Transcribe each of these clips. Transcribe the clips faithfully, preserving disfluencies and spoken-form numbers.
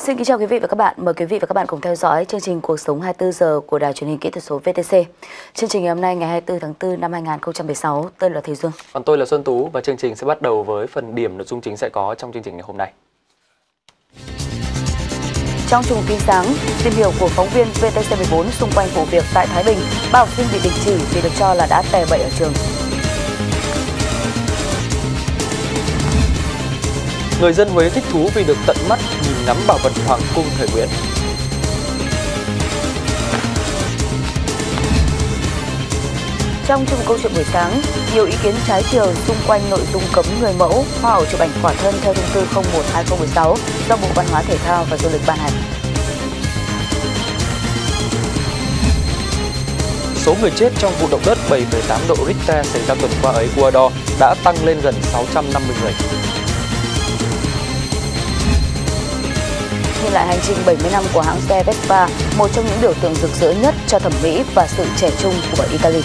Xin kính chào quý vị và các bạn. Mời quý vị và các bạn cùng theo dõi chương trình Cuộc sống hai mươi tư giờ của Đài Truyền hình Kỹ thuật số vê tê xê. Chương trình ngày hôm nay ngày hai mươi tư tháng tư năm hai nghìn không trăm mười sáu, tôi là Thùy Dương. Còn tôi là Xuân Tú và chương trình sẽ bắt đầu với phần điểm nội dung chính sẽ có trong chương trình ngày hôm nay. Trong chương tin sáng, tìm hiểu của phóng viên vê tê xê mười bốn xung quanh vụ việc tại Thái Bình, ba học sinh bị đình chỉ vì được cho là đã tè bậy ở trường. Người dân Huế thích thú vì được tận mắt nhìn ngắm bảo vật Hoàng cung thời Nguyễn. Trong chương câu chuyện buổi sáng, nhiều ý kiến trái chiều xung quanh nội dung cấm người mẫu, hoa hậu chụp ảnh khỏa thân theo thông tư không một hai không một sáu do Bộ Văn hóa Thể thao và Du lịch ban hành. Số người chết trong vụ động đất bảy phẩy tám độ Richter xảy ra tuần qua ở Ecuador đã tăng lên gần sáu trăm năm mươi người. Nhìn lại hành trình bảy mươi năm của hãng xe Vespa, một trong những biểu tượng rực rỡ nhất cho thẩm mỹ và sự trẻ trung của Italy.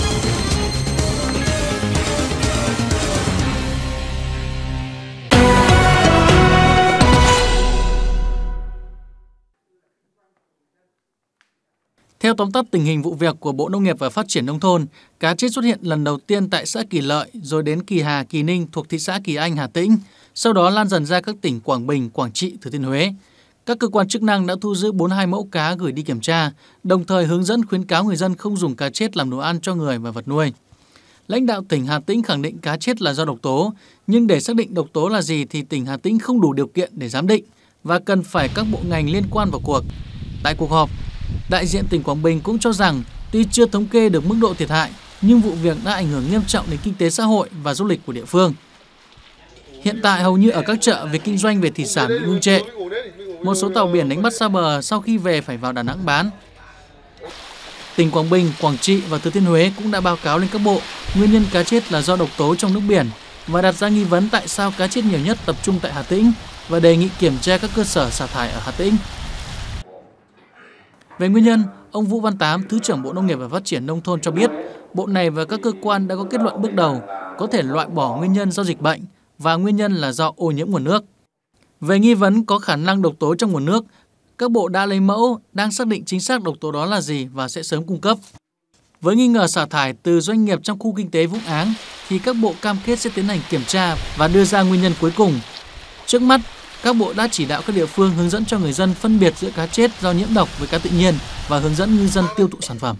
Theo tóm tắt tình hình vụ việc của Bộ Nông nghiệp và Phát triển Nông thôn, cá chết xuất hiện lần đầu tiên tại xã Kỳ Lợi, rồi đến Kỳ Hà, Kỳ Ninh thuộc thị xã Kỳ Anh, Hà Tĩnh, sau đó lan dần ra các tỉnh Quảng Bình, Quảng Trị, Thừa Thiên Huế. Các cơ quan chức năng đã thu giữ bốn mươi hai mẫu cá gửi đi kiểm tra, đồng thời hướng dẫn khuyến cáo người dân không dùng cá chết làm đồ ăn cho người và vật nuôi. Lãnh đạo tỉnh Hà Tĩnh khẳng định cá chết là do độc tố, nhưng để xác định độc tố là gì thì tỉnh Hà Tĩnh không đủ điều kiện để giám định và cần phải các bộ ngành liên quan vào cuộc. Tại cuộc họp, đại diện tỉnh Quảng Bình cũng cho rằng tuy chưa thống kê được mức độ thiệt hại, nhưng vụ việc đã ảnh hưởng nghiêm trọng đến kinh tế xã hội và du lịch của địa phương. Hiện tại hầu như ở các chợ việc kinh doanh về thủy sản bị ngưng trệ. Một số tàu biển đánh bắt xa bờ sau khi về phải vào Đà Nẵng bán. Tỉnh Quảng Bình, Quảng Trị và Thừa Thiên Huế cũng đã báo cáo lên các bộ nguyên nhân cá chết là do độc tố trong nước biển và đặt ra nghi vấn tại sao cá chết nhiều nhất tập trung tại Hà Tĩnh và đề nghị kiểm tra các cơ sở xả thải ở Hà Tĩnh. Về nguyên nhân, ông Vũ Văn Tám, Thứ trưởng Bộ Nông nghiệp và Phát triển Nông thôn cho biết, Bộ này và các cơ quan đã có kết luận bước đầu có thể loại bỏ nguyên nhân do dịch bệnh và nguyên nhân là do ô nhiễm nguồn nước. Về nghi vấn có khả năng độc tố trong nguồn nước, các bộ đã lấy mẫu, đang xác định chính xác độc tố đó là gì và sẽ sớm cung cấp. Với nghi ngờ xả thải từ doanh nghiệp trong khu kinh tế Vũng Áng, thì các bộ cam kết sẽ tiến hành kiểm tra và đưa ra nguyên nhân cuối cùng. Trước mắt, các bộ đã chỉ đạo các địa phương hướng dẫn cho người dân phân biệt giữa cá chết do nhiễm độc với cá tự nhiên và hướng dẫn ngư dân tiêu thụ sản phẩm.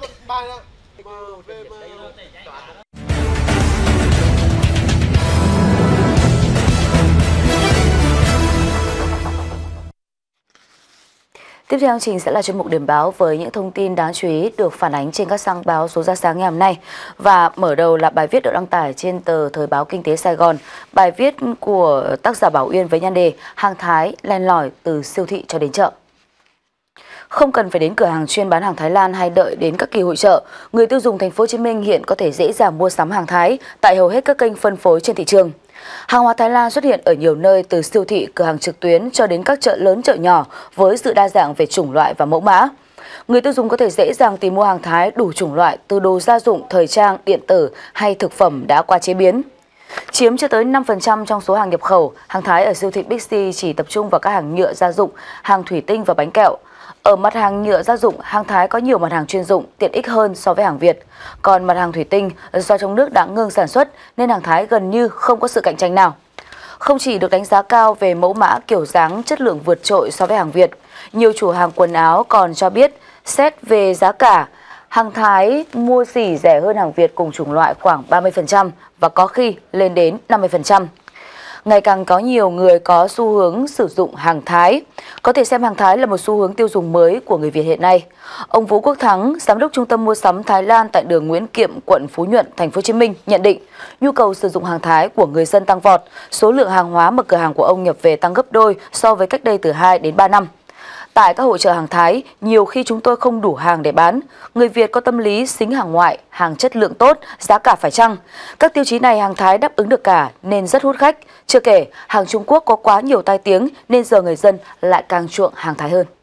Tiếp theo chương trình sẽ là chuyên mục điểm báo với những thông tin đáng chú ý được phản ánh trên các trang báo số ra sáng ngày hôm nay. Và mở đầu là bài viết được đăng tải trên tờ Thời báo Kinh tế Sài Gòn. Bài viết của tác giả Bảo Uyên với nhan đề Hàng Thái len lỏi từ siêu thị cho đến chợ. Không cần phải đến cửa hàng chuyên bán hàng Thái Lan hay đợi đến các kỳ hội chợ, người tiêu dùng thành phố Hồ Chí Minh hiện có thể dễ dàng mua sắm hàng Thái tại hầu hết các kênh phân phối trên thị trường. Hàng hóa Thái Lan xuất hiện ở nhiều nơi từ siêu thị, cửa hàng trực tuyến cho đến các chợ lớn chợ nhỏ với sự đa dạng về chủng loại và mẫu mã. Người tiêu dùng có thể dễ dàng tìm mua hàng Thái đủ chủng loại từ đồ gia dụng, thời trang, điện tử hay thực phẩm đã qua chế biến. Chiếm chưa tới năm phần trăm trong số hàng nhập khẩu, hàng Thái ở siêu thị Big C chỉ tập trung vào các hàng nhựa gia dụng, hàng thủy tinh và bánh kẹo. Ở mặt hàng nhựa gia dụng, hàng Thái có nhiều mặt hàng chuyên dụng, tiện ích hơn so với hàng Việt. Còn mặt hàng thủy tinh, do trong nước đã ngưng sản xuất nên hàng Thái gần như không có sự cạnh tranh nào. Không chỉ được đánh giá cao về mẫu mã, kiểu dáng, chất lượng vượt trội so với hàng Việt, nhiều chủ hàng quần áo còn cho biết xét về giá cả, hàng Thái mua xỉ rẻ hơn hàng Việt cùng chủng loại khoảng ba mươi phần trăm và có khi lên đến năm mươi phần trăm. Ngày càng có nhiều người có xu hướng sử dụng hàng Thái. Có thể xem hàng Thái là một xu hướng tiêu dùng mới của người Việt hiện nay. Ông Vũ Quốc Thắng, giám đốc trung tâm mua sắm Thái Lan tại đường Nguyễn Kiệm, quận Phú Nhuận, thành phố Hồ Chí Minh nhận định, nhu cầu sử dụng hàng Thái của người dân tăng vọt, số lượng hàng hóa mà cửa hàng của ông nhập về tăng gấp đôi so với cách đây từ hai đến ba năm. Tại các hội chợ hàng Thái, nhiều khi chúng tôi không đủ hàng để bán. Người Việt có tâm lý xính hàng ngoại, hàng chất lượng tốt, giá cả phải chăng. Các tiêu chí này hàng Thái đáp ứng được cả nên rất hút khách. Chưa kể, hàng Trung Quốc có quá nhiều tai tiếng nên giờ người dân lại càng chuộng hàng Thái hơn.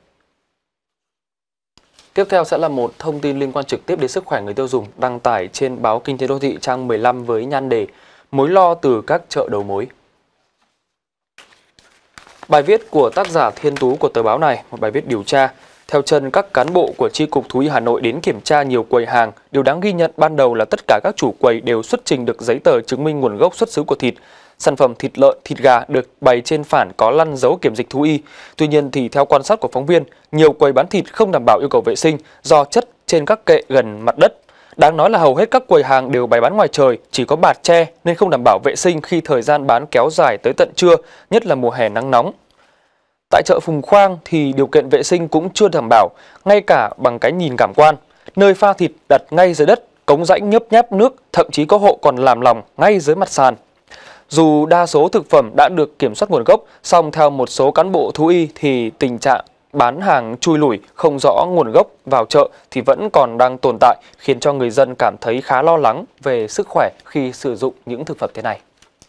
Tiếp theo sẽ là một thông tin liên quan trực tiếp đến sức khỏe người tiêu dùng đăng tải trên báo Kinh tế Đô thị trang mười lăm với nhan đề Mối lo từ các chợ đầu mối. Bài viết của tác giả Thiên Tú của tờ báo này, một bài viết điều tra. Theo chân các cán bộ của Chi cục Thú y Hà Nội đến kiểm tra nhiều quầy hàng, điều đáng ghi nhận ban đầu là tất cả các chủ quầy đều xuất trình được giấy tờ chứng minh nguồn gốc xuất xứ của thịt. Sản phẩm thịt lợn, thịt gà được bày trên phản có lăn dấu kiểm dịch thú y. Tuy nhiên thì theo quan sát của phóng viên, nhiều quầy bán thịt không đảm bảo yêu cầu vệ sinh do chất trên các kệ gần mặt đất. Đáng nói là hầu hết các quầy hàng đều bày bán ngoài trời, chỉ có bạt tre nên không đảm bảo vệ sinh khi thời gian bán kéo dài tới tận trưa, nhất là mùa hè nắng nóng. Tại chợ Phùng Khoang thì điều kiện vệ sinh cũng chưa đảm bảo, ngay cả bằng cái nhìn cảm quan. Nơi pha thịt đặt ngay dưới đất, cống rãnh nhấp nháp nước, thậm chí có hộ còn làm lòng ngay dưới mặt sàn. Dù đa số thực phẩm đã được kiểm soát nguồn gốc, song theo một số cán bộ thú y thì tình trạng bán hàng chui lủi không rõ nguồn gốc vào chợ thì vẫn còn đang tồn tại, khiến cho người dân cảm thấy khá lo lắng về sức khỏe khi sử dụng những thực phẩm thế này.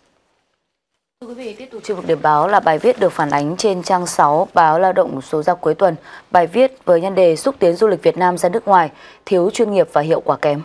Thưa quý vị, tiếp tục chuyên mục điểm báo là bài viết được phản ánh trên trang sáu báo Lao động số ra cuối tuần. Bài viết với nhan đề xúc tiến du lịch Việt Nam ra nước ngoài, thiếu chuyên nghiệp và hiệu quả kém.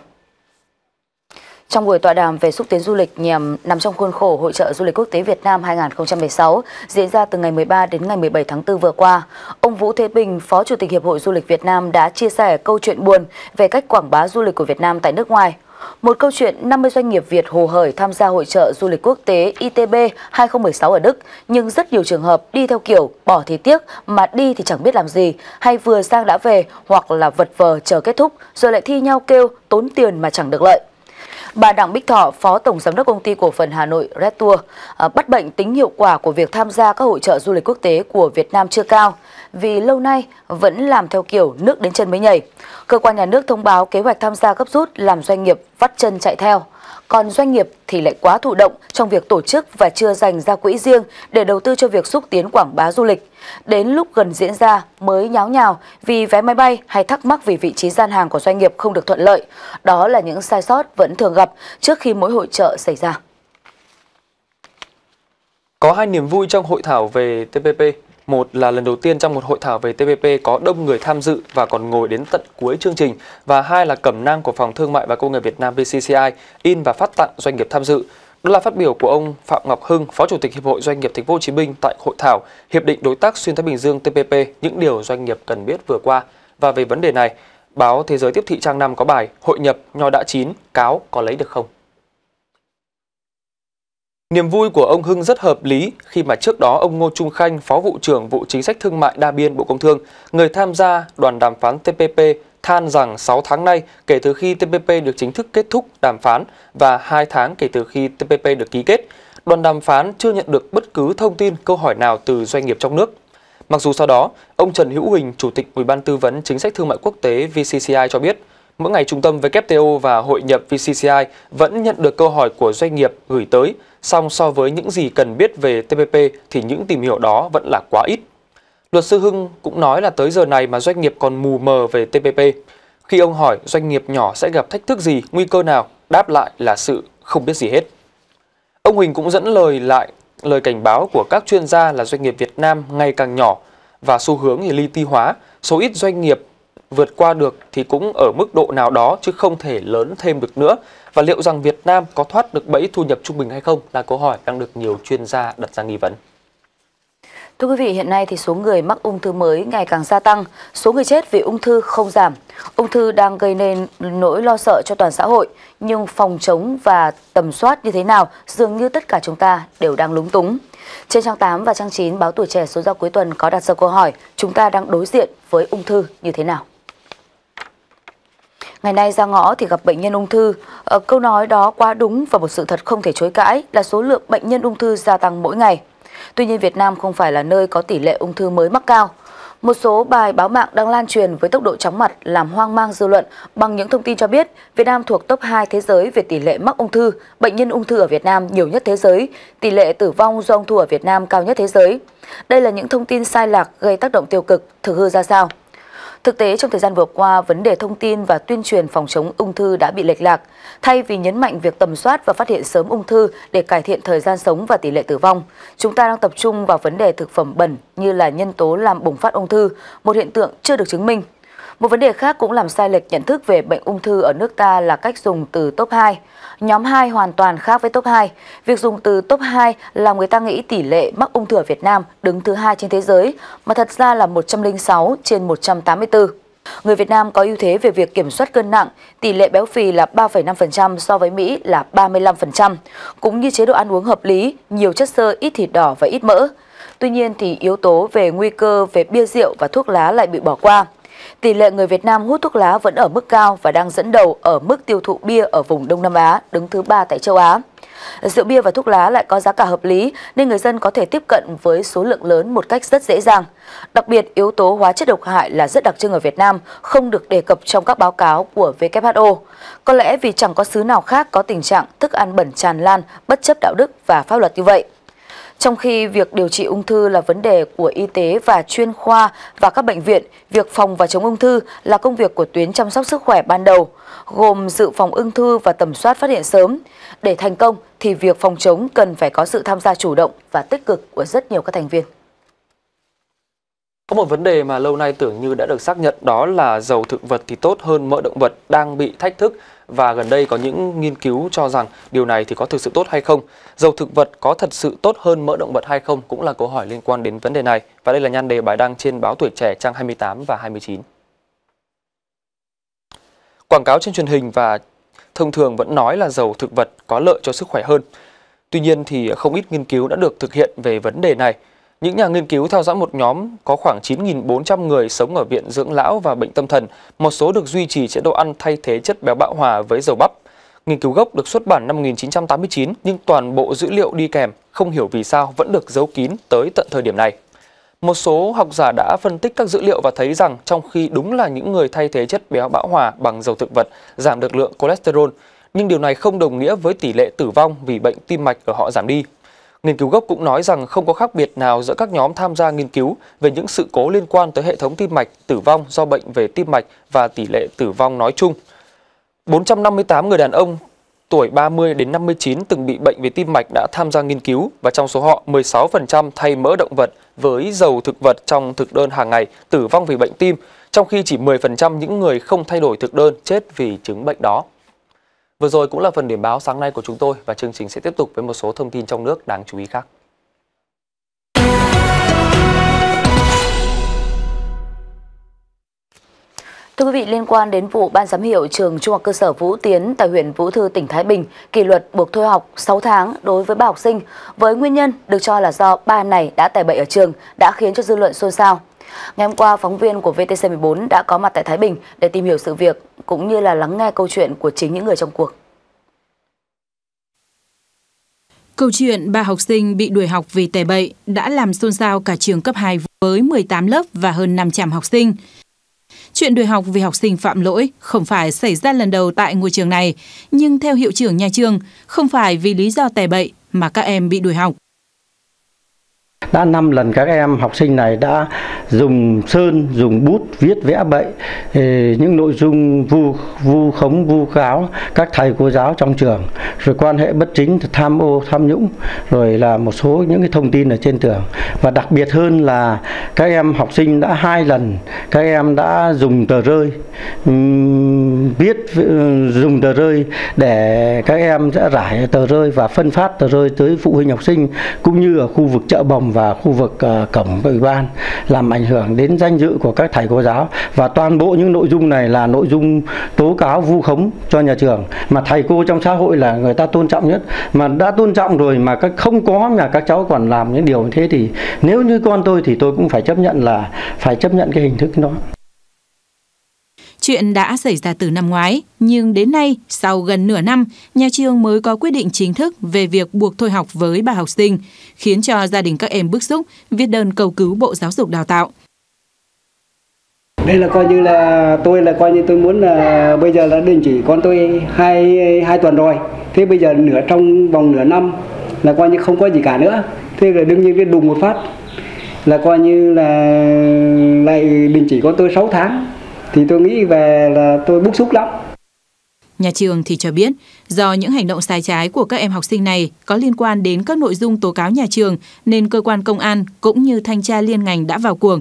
Trong buổi tọa đàm về xúc tiến du lịch nhằm nằm trong khuôn khổ Hội chợ Du lịch Quốc tế Việt Nam hai nghìn không trăm mười sáu diễn ra từ ngày mười ba đến ngày mười bảy tháng tư vừa qua, ông Vũ Thế Bình, Phó Chủ tịch Hiệp hội Du lịch Việt Nam đã chia sẻ câu chuyện buồn về cách quảng bá du lịch của Việt Nam tại nước ngoài. Một câu chuyện năm mươi doanh nghiệp Việt hồ hởi tham gia Hội chợ Du lịch Quốc tế I T B hai không một sáu ở Đức, nhưng rất nhiều trường hợp đi theo kiểu bỏ thì tiếc mà đi thì chẳng biết làm gì, hay vừa sang đã về hoặc là vật vờ chờ kết thúc rồi lại thi nhau kêu tốn tiền mà chẳng được lợi. Bà Đặng Bích Thọ, Phó Tổng Giám đốc Công ty Cổ phần Hà Nội Red Tour, bắt bệnh tính hiệu quả của việc tham gia các hội chợ du lịch quốc tế của Việt Nam chưa cao, vì lâu nay vẫn làm theo kiểu nước đến chân mới nhảy. Cơ quan nhà nước thông báo kế hoạch tham gia gấp rút làm doanh nghiệp vắt chân chạy theo. Còn doanh nghiệp thì lại quá thụ động trong việc tổ chức và chưa dành ra quỹ riêng để đầu tư cho việc xúc tiến quảng bá du lịch. Đến lúc gần diễn ra mới nháo nhào vì vé máy bay hay thắc mắc vì vị trí gian hàng của doanh nghiệp không được thuận lợi. Đó là những sai sót vẫn thường gặp trước khi mỗi hội chợ xảy ra. Có hai niềm vui trong hội thảo về T P P. Một là lần đầu tiên trong một hội thảo về T P P có đông người tham dự và còn ngồi đến tận cuối chương trình. Và hai là cẩm nang của Phòng Thương mại và Công nghiệp Việt Nam V C C I in và phát tặng doanh nghiệp tham dự. Đó là phát biểu của ông Phạm Ngọc Hưng, Phó Chủ tịch Hiệp hội Doanh nghiệp Thành phố Hồ Chí Minh tại hội thảo Hiệp định Đối tác Xuyên Thái Bình Dương T P P, những điều doanh nghiệp cần biết vừa qua. Và về vấn đề này, báo Thế giới Tiếp thị trang năm có bài Hội nhập nho đã chín, cáo có lấy được không? Niềm vui của ông Hưng rất hợp lý khi mà trước đó ông Ngô Trung Khanh, Phó Vụ trưởng Vụ Chính sách Thương mại Đa biên Bộ Công Thương, người tham gia đoàn đàm phán T P P, than rằng sáu tháng nay kể từ khi T P P được chính thức kết thúc đàm phán và hai tháng kể từ khi T P P được ký kết, đoàn đàm phán chưa nhận được bất cứ thông tin, câu hỏi nào từ doanh nghiệp trong nước. Mặc dù sau đó, ông Trần Hữu Huỳnh, Chủ tịch Ủy ban Tư vấn Chính sách Thương mại Quốc tế V C C I cho biết, mỗi ngày Trung tâm W T O và Hội nhập V C C I vẫn nhận được câu hỏi của doanh nghiệp gửi tới, song so với những gì cần biết về T P P thì những tìm hiểu đó vẫn là quá ít. Luật sư Hưng cũng nói là tới giờ này mà doanh nghiệp còn mù mờ về T P P. Khi ông hỏi doanh nghiệp nhỏ sẽ gặp thách thức gì, nguy cơ nào, đáp lại là sự không biết gì hết. Ông Huỳnh cũng dẫn lời lại lời cảnh báo của các chuyên gia là doanh nghiệp Việt Nam ngày càng nhỏ và xu hướng thì li ti hóa, số ít doanh nghiệp vượt qua được thì cũng ở mức độ nào đó chứ không thể lớn thêm được nữa. Và liệu rằng Việt Nam có thoát được bẫy thu nhập trung bình hay không là câu hỏi đang được nhiều chuyên gia đặt ra nghi vấn. Thưa quý vị, hiện nay thì số người mắc ung thư mới ngày càng gia tăng, số người chết vì ung thư không giảm. Ung thư đang gây nên nỗi lo sợ cho toàn xã hội, nhưng phòng chống và tầm soát như thế nào dường như tất cả chúng ta đều đang lúng túng. Trên trang tám và trang chín báo Tuổi Trẻ số ra cuối tuần có đặt ra câu hỏi chúng ta đang đối diện với ung thư như thế nào. Ngày nay ra ngõ thì gặp bệnh nhân ung thư. Ở câu nói đó quá đúng và một sự thật không thể chối cãi là số lượng bệnh nhân ung thư gia tăng mỗi ngày. Tuy nhiên Việt Nam không phải là nơi có tỷ lệ ung thư mới mắc cao. Một số bài báo mạng đang lan truyền với tốc độ chóng mặt làm hoang mang dư luận bằng những thông tin cho biết Việt Nam thuộc top hai thế giới về tỷ lệ mắc ung thư, bệnh nhân ung thư ở Việt Nam nhiều nhất thế giới, tỷ lệ tử vong do ung thư ở Việt Nam cao nhất thế giới. Đây là những thông tin sai lạc gây tác động tiêu cực, thực hư ra sao? Thực tế, trong thời gian vừa qua, vấn đề thông tin và tuyên truyền phòng chống ung thư đã bị lệch lạc. Thay vì nhấn mạnh việc tầm soát và phát hiện sớm ung thư để cải thiện thời gian sống và tỷ lệ tử vong, chúng ta đang tập trung vào vấn đề thực phẩm bẩn như là nhân tố làm bùng phát ung thư, một hiện tượng chưa được chứng minh. Một vấn đề khác cũng làm sai lệch nhận thức về bệnh ung thư ở nước ta là cách dùng từ top hai. Nhóm hai hoàn toàn khác với top hai. Việc dùng từ top hai làm người ta nghĩ tỷ lệ mắc ung thư ở Việt Nam đứng thứ hai trên thế giới, mà thật ra là một trăm lẻ sáu trên một trăm tám mươi tư. Người Việt Nam có ưu thế về việc kiểm soát cân nặng, tỷ lệ béo phì là ba phẩy năm phần trăm so với Mỹ là ba mươi lăm phần trăm, cũng như chế độ ăn uống hợp lý, nhiều chất xơ, ít thịt đỏ và ít mỡ. Tuy nhiên thì yếu tố về nguy cơ về bia rượu và thuốc lá lại bị bỏ qua. Tỷ lệ người Việt Nam hút thuốc lá vẫn ở mức cao và đang dẫn đầu ở mức tiêu thụ bia ở vùng Đông Nam Á, đứng thứ ba tại châu Á. Rượu bia và thuốc lá lại có giá cả hợp lý nên người dân có thể tiếp cận với số lượng lớn một cách rất dễ dàng. Đặc biệt, yếu tố hóa chất độc hại là rất đặc trưng ở Việt Nam, không được đề cập trong các báo cáo của W H O. Có lẽ vì chẳng có xứ nào khác có tình trạng thức ăn bẩn tràn lan, bất chấp đạo đức và pháp luật như vậy. Trong khi việc điều trị ung thư là vấn đề của y tế và chuyên khoa và các bệnh viện, việc phòng và chống ung thư là công việc của tuyến chăm sóc sức khỏe ban đầu, gồm dự phòng ung thư và tầm soát phát hiện sớm. Để thành công thì việc phòng chống cần phải có sự tham gia chủ động và tích cực của rất nhiều các thành viên. Có một vấn đề mà lâu nay tưởng như đã được xác nhận, đó là dầu thực vật thì tốt hơn mỡ động vật đang bị thách thức, và gần đây có những nghiên cứu cho rằng điều này thì có thực sự tốt hay không. Dầu thực vật có thật sự tốt hơn mỡ động vật hay không cũng là câu hỏi liên quan đến vấn đề này. Và đây là nhan đề bài đăng trên báo Tuổi Trẻ trang hai mươi tám và hai mươi chín. Quảng cáo trên truyền hình và thông thường vẫn nói là dầu thực vật có lợi cho sức khỏe hơn. Tuy nhiên thì không ít nghiên cứu đã được thực hiện về vấn đề này. Những nhà nghiên cứu theo dõi một nhóm có khoảng chín nghìn bốn trăm người sống ở viện dưỡng lão và bệnh tâm thần, một số được duy trì chế độ ăn thay thế chất béo bão hòa với dầu bắp. Nghiên cứu gốc được xuất bản năm một nghìn chín trăm tám mươi chín, nhưng toàn bộ dữ liệu đi kèm không hiểu vì sao vẫn được giấu kín tới tận thời điểm này. Một số học giả đã phân tích các dữ liệu và thấy rằng trong khi đúng là những người thay thế chất béo bão hòa bằng dầu thực vật giảm được lượng cholesterol, nhưng điều này không đồng nghĩa với tỷ lệ tử vong vì bệnh tim mạch ở họ giảm đi. Nghiên cứu gốc cũng nói rằng không có khác biệt nào giữa các nhóm tham gia nghiên cứu về những sự cố liên quan tới hệ thống tim mạch, tử vong do bệnh về tim mạch và tỷ lệ tử vong nói chung. bốn trăm năm mươi tám người đàn ông tuổi ba mươi đến năm mươi chín từng bị bệnh về tim mạch đã tham gia nghiên cứu, và trong số họ, mười sáu phần trăm thay mỡ động vật với dầu thực vật trong thực đơn hàng ngày tử vong vì bệnh tim, trong khi chỉ mười phần trăm những người không thay đổi thực đơn chết vì chứng bệnh đó. Vừa rồi cũng là phần điểm báo sáng nay của chúng tôi, và chương trình sẽ tiếp tục với một số thông tin trong nước đáng chú ý khác. Thưa quý vị, liên quan đến vụ ban giám hiệu trường Trung học cơ sở Vũ Tiến tại huyện Vũ Thư, tỉnh Thái Bình kỷ luật buộc thôi học sáu tháng đối với ba học sinh, với nguyên nhân được cho là do ba này đã tẩy bậy ở trường, đã khiến cho dư luận xôn xao. Ngày hôm qua, phóng viên của V T C mười bốn đã có mặt tại Thái Bình để tìm hiểu sự việc cũng như là lắng nghe câu chuyện của chính những người trong cuộc. Câu chuyện ba học sinh bị đuổi học vì tẩy bậy đã làm xôn xao cả trường cấp hai với mười tám lớp và hơn năm trăm học sinh. Chuyện đuổi học vì học sinh phạm lỗi không phải xảy ra lần đầu tại ngôi trường này, nhưng theo hiệu trưởng nhà trường, không phải vì lý do tẩy bậy mà các em bị đuổi học. Đã năm lần các em học sinh này đã dùng sơn, dùng bút viết vẽ bậy những nội dung vu vu khống, vu cáo các thầy cô giáo trong trường, rồi quan hệ bất chính, tham ô, tham nhũng, rồi là một số những cái thông tin ở trên trường. Và đặc biệt hơn là các em học sinh đã hai lần các em đã dùng tờ rơi, viết dùng tờ rơi để các em sẽ rải tờ rơi và phân phát tờ rơi tới phụ huynh học sinh, cũng như ở khu vực chợ Bồng và khu vực uh, cổng ủy ban, làm ảnh hưởng đến danh dự của các thầy cô giáo. Và toàn bộ những nội dung này là nội dung tố cáo vu khống cho nhà trường, mà thầy cô trong xã hội là người ta tôn trọng nhất, mà đã tôn trọng rồi mà các không có mà các cháu còn làm những điều như thế thì nếu như con tôi thì tôi cũng phải chấp nhận là phải chấp nhận cái hình thức đó. Chuyện đã xảy ra từ năm ngoái, nhưng đến nay, sau gần nửa năm, nhà trường mới có quyết định chính thức về việc buộc thôi học với ba học sinh, khiến cho gia đình các em bức xúc, viết đơn cầu cứu Bộ Giáo dục Đào tạo. Đây là coi như là tôi là coi như tôi muốn là bây giờ là đình chỉ con tôi hai hai tuần rồi, thế bây giờ nửa trong vòng nửa năm là coi như không có gì cả nữa, thế là đương nhiên cái đùng một phát là coi như là lại đình chỉ con tôi sáu tháng. Thì tôi nghĩ về là tôi bức xúc lắm. Nhà trường thì cho biết, do những hành động sai trái của các em học sinh này có liên quan đến các nội dung tố cáo nhà trường, nên cơ quan công an cũng như thanh tra liên ngành đã vào cuộc.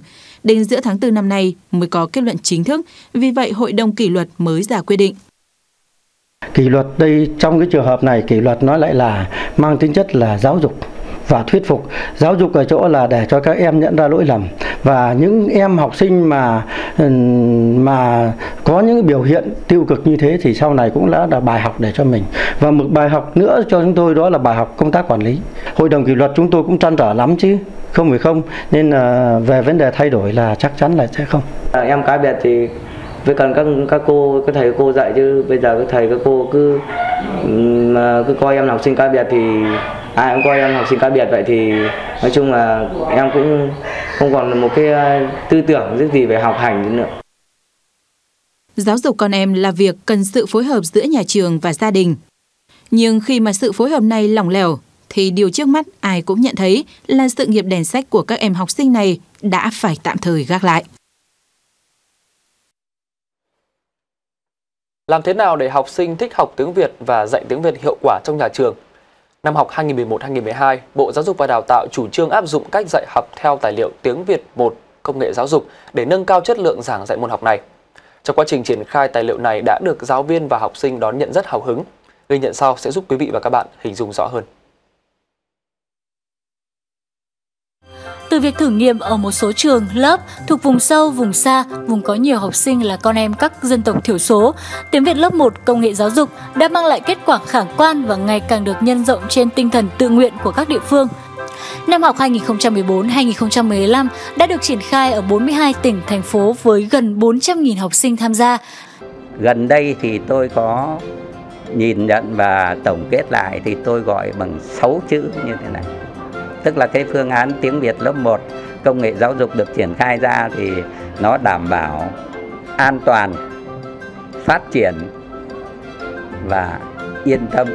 Đến giữa tháng tư năm nay mới có kết luận chính thức, vì vậy Hội đồng kỷ luật mới ra quyết định. Kỷ luật đây, trong cái trường hợp này, kỷ luật nó lại là mang tính chất là giáo dục và thuyết phục. Giáo dục ở chỗ là để cho các em nhận ra lỗi lầm, và những em học sinh mà mà có những biểu hiện tiêu cực như thế thì sau này cũng đã là bài học để cho mình. Và một bài học nữa cho chúng tôi đó là bài học công tác quản lý. Hội đồng kỷ luật chúng tôi cũng trăn trở lắm chứ, không phải không, nên là về vấn đề thay đổi là chắc chắn là sẽ không. Em cá biệt thì với cần các các cô, các thầy các cô dạy, chứ bây giờ các thầy các cô cứ cứ coi em là học sinh cá biệt thì ai cũng coi em học sinh cá biệt, vậy thì nói chung là em cũng không còn một cái tư tưởng gì về học hành nữa. Giáo dục con em là việc cần sự phối hợp giữa nhà trường và gia đình. Nhưng khi mà sự phối hợp này lỏng lẻo, thì điều trước mắt ai cũng nhận thấy là sự nghiệp đèn sách của các em học sinh này đã phải tạm thời gác lại. Làm thế nào để học sinh thích học tiếng Việt và dạy tiếng Việt hiệu quả trong nhà trường? Năm học hai nghìn không trăm mười một hai nghìn không trăm mười hai, Bộ Giáo dục và Đào tạo chủ trương áp dụng cách dạy học theo tài liệu tiếng Việt một công nghệ giáo dục để nâng cao chất lượng giảng dạy môn học này. Trong quá trình triển khai tài liệu này đã được giáo viên và học sinh đón nhận rất hào hứng. Ghi nhận sau sẽ giúp quý vị và các bạn hình dung rõ hơn. Từ việc thử nghiệm ở một số trường, lớp thuộc vùng sâu, vùng xa, vùng có nhiều học sinh là con em các dân tộc thiểu số, tiếng Việt lớp một công nghệ giáo dục đã mang lại kết quả khả quan và ngày càng được nhân rộng trên tinh thần tự nguyện của các địa phương. Năm học hai nghìn không trăm mười bốn hai nghìn không trăm mười lăm đã được triển khai ở bốn mươi hai tỉnh, thành phố với gần bốn trăm nghìn học sinh tham gia. Gần đây thì tôi có nhìn nhận và tổng kết lại thì tôi gọi bằng sáu chữ như thế này. Tức là cái phương án tiếng Việt lớp một công nghệ giáo dục được triển khai ra thì nó đảm bảo an toàn, phát triển và yên tâm.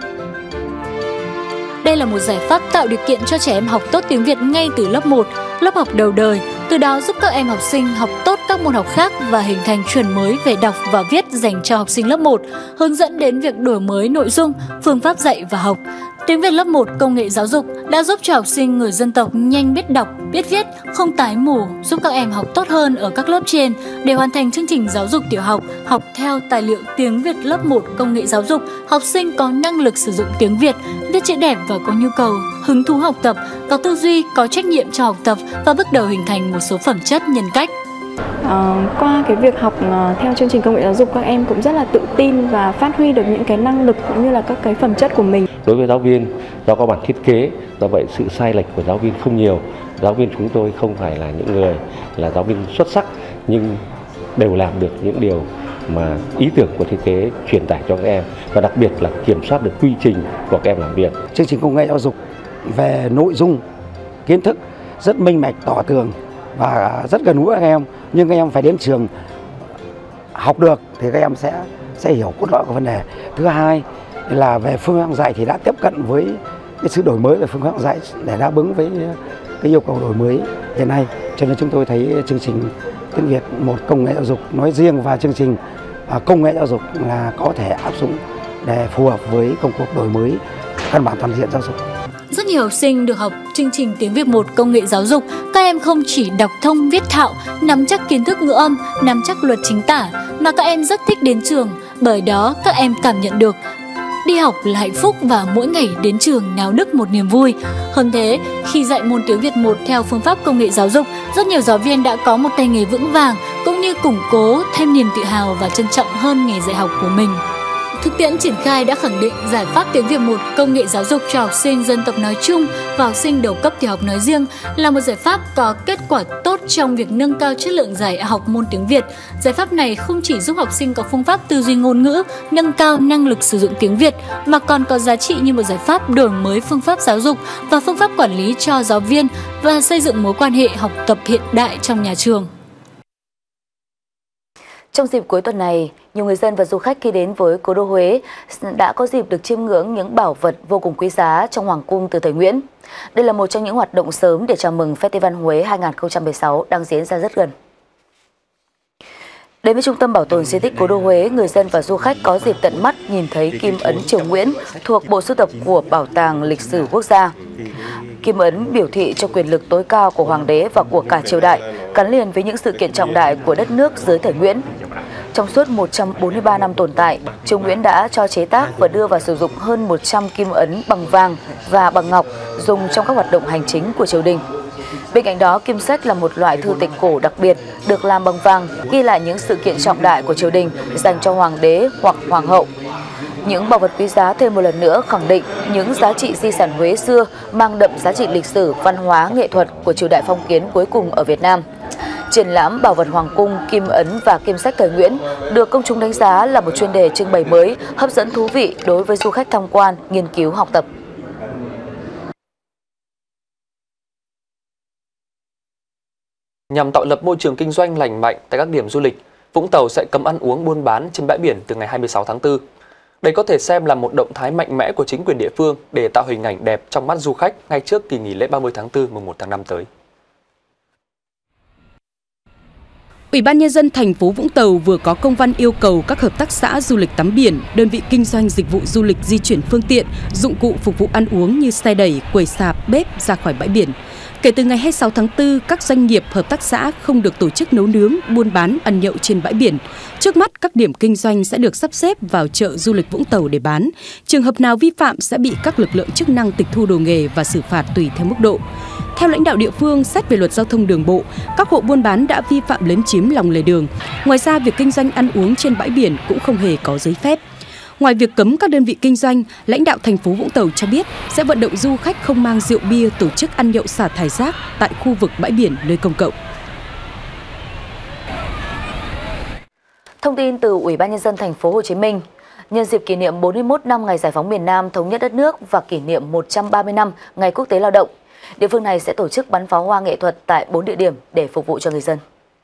Đây là một giải pháp tạo điều kiện cho trẻ em học tốt tiếng Việt ngay từ lớp một, lớp học đầu đời, từ đó giúp các em học sinh học tốt các môn học khác và hình thành chuẩn mới về đọc và viết dành cho học sinh lớp một, hướng dẫn đến việc đổi mới nội dung, phương pháp dạy và học. Tiếng Việt lớp một công nghệ giáo dục đã giúp cho học sinh người dân tộc nhanh biết đọc, biết viết, không tái mù, giúp các em học tốt hơn ở các lớp trên. Để hoàn thành chương trình giáo dục tiểu học, học theo tài liệu tiếng Việt lớp một công nghệ giáo dục, học sinh có năng lực sử dụng tiếng Việt, viết chữ đẹp và có nhu cầu, hứng thú học tập, có tư duy, có trách nhiệm cho học tập và bước đầu hình thành một số phẩm chất nhân cách. À, qua cái việc học uh, theo chương trình công nghệ giáo dục, các em cũng rất là tự tin và phát huy được những cái năng lực cũng như là các cái phẩm chất của mình. Đối với giáo viên, do có bản thiết kế, do vậy sự sai lệch của giáo viên không nhiều. Giáo viên chúng tôi không phải là những người là giáo viên xuất sắc, nhưng đều làm được những điều mà ý tưởng của thiết kế truyền tải cho các em, và đặc biệt là kiểm soát được quy trình của các em làm việc. Chương trình công nghệ giáo dục về nội dung, kiến thức rất minh bạch, tỏ tường và rất gần gũi các em, nhưng các em phải đến trường học được thì các em sẽ sẽ hiểu cốt lõi của vấn đề. Thứ hai là về phương pháp dạy thì đã tiếp cận với cái sự đổi mới về phương pháp dạy để đáp ứng với cái yêu cầu đổi mới hiện nay, cho nên chúng tôi thấy chương trình tiếng Việt một công nghệ giáo dục nói riêng và chương trình công nghệ giáo dục là có thể áp dụng để phù hợp với công cuộc đổi mới căn bản toàn diện giáo dục. Rất nhiều học sinh được học chương trình tiếng Việt một công nghệ giáo dục, các em không chỉ đọc thông viết thạo, nắm chắc kiến thức ngữ âm, nắm chắc luật chính tả, mà các em rất thích đến trường, bởi đó các em cảm nhận được đi học là hạnh phúc và mỗi ngày đến trường náo nức một niềm vui. Hơn thế, khi dạy môn tiếng Việt một theo phương pháp công nghệ giáo dục, rất nhiều giáo viên đã có một tay nghề vững vàng, cũng như củng cố thêm niềm tự hào và trân trọng hơn nghề dạy học của mình. Thực tiễn triển khai đã khẳng định giải pháp tiếng Việt một công nghệ giáo dục cho học sinh dân tộc nói chung và học sinh đầu cấp tiểu học nói riêng là một giải pháp có kết quả tốt trong việc nâng cao chất lượng dạy học môn tiếng Việt. Giải pháp này không chỉ giúp học sinh có phương pháp tư duy ngôn ngữ, nâng cao năng lực sử dụng tiếng Việt, mà còn có giá trị như một giải pháp đổi mới phương pháp giáo dục và phương pháp quản lý cho giáo viên và xây dựng mối quan hệ học tập hiện đại trong nhà trường. Trong dịp cuối tuần này, nhiều người dân và du khách khi đến với cố đô Huế đã có dịp được chiêm ngưỡng những bảo vật vô cùng quý giá trong Hoàng cung từ thời Nguyễn. Đây là một trong những hoạt động sớm để chào mừng Festival Huế hai nghìn không trăm mười sáu đang diễn ra rất gần. Đây Đến với Trung tâm Bảo tồn di tích Cố đô Huế, người dân và du khách có dịp tận mắt nhìn thấy kim ấn Triều Nguyễn thuộc bộ sưu tập của Bảo tàng Lịch sử Quốc gia. Kim ấn biểu thị cho quyền lực tối cao của hoàng đế và của cả triều đại, gắn liền với những sự kiện trọng đại của đất nước dưới thời Nguyễn. Trong suốt một trăm bốn mươi ba năm tồn tại, Triều Nguyễn đã cho chế tác và đưa vào sử dụng hơn một trăm kim ấn bằng vàng và bằng ngọc dùng trong các hoạt động hành chính của triều đình. Bên cạnh đó, kim sách là một loại thư tịch cổ đặc biệt được làm bằng vàng, ghi lại những sự kiện trọng đại của triều đình dành cho hoàng đế hoặc hoàng hậu. Những bảo vật quý giá thêm một lần nữa khẳng định những giá trị di sản Huế xưa mang đậm giá trị lịch sử, văn hóa, nghệ thuật của triều đại phong kiến cuối cùng ở Việt Nam. Triển lãm bảo vật hoàng cung, kim ấn và kim sách thời Nguyễn được công chúng đánh giá là một chuyên đề trưng bày mới, hấp dẫn thú vị đối với du khách tham quan, nghiên cứu, học tập. Nhằm tạo lập môi trường kinh doanh lành mạnh tại các điểm du lịch, Vũng Tàu sẽ cấm ăn uống buôn bán trên bãi biển từ ngày hai mươi sáu tháng tư. Đây có thể xem là một động thái mạnh mẽ của chính quyền địa phương để tạo hình ảnh đẹp trong mắt du khách ngay trước kỳ nghỉ lễ ba mươi tháng tư mùng một tháng năm tới. Ủy ban Nhân dân thành phố Vũng Tàu vừa có công văn yêu cầu các hợp tác xã du lịch tắm biển, đơn vị kinh doanh dịch vụ du lịch di chuyển phương tiện, dụng cụ phục vụ ăn uống như xe đẩy, quầy sạp, bếp ra khỏi bãi biển. Kể từ ngày hai mươi sáu tháng tư, các doanh nghiệp hợp tác xã không được tổ chức nấu nướng, buôn bán, ăn nhậu trên bãi biển. Trước mắt, các điểm kinh doanh sẽ được sắp xếp vào chợ du lịch Vũng Tàu để bán. Trường hợp nào vi phạm sẽ bị các lực lượng chức năng tịch thu đồ nghề và xử phạt tùy theo mức độ. Theo lãnh đạo địa phương, xét về luật giao thông đường bộ, các hộ buôn bán đã vi phạm lấn chiếm lòng lề đường. Ngoài ra, việc kinh doanh ăn uống trên bãi biển cũng không hề có giấy phép. Ngoài việc cấm các đơn vị kinh doanh, lãnh đạo thành phố Vũng Tàu cho biết sẽ vận động du khách không mang rượu bia tổ chức ăn nhậu xả thải rác tại khu vực bãi biển nơi công cộng. Thông tin từ Ủy ban Nhân dân thành phố Hồ Chí Minh. Nhân dịp kỷ niệm bốn mươi mốt năm ngày giải phóng miền Nam thống nhất đất nước và kỷ niệm một trăm ba mươi năm ngày Quốc tế Lao động, địa phương này sẽ tổ chức bắn pháo hoa nghệ thuật tại bốn địa điểm để phục vụ cho người dân.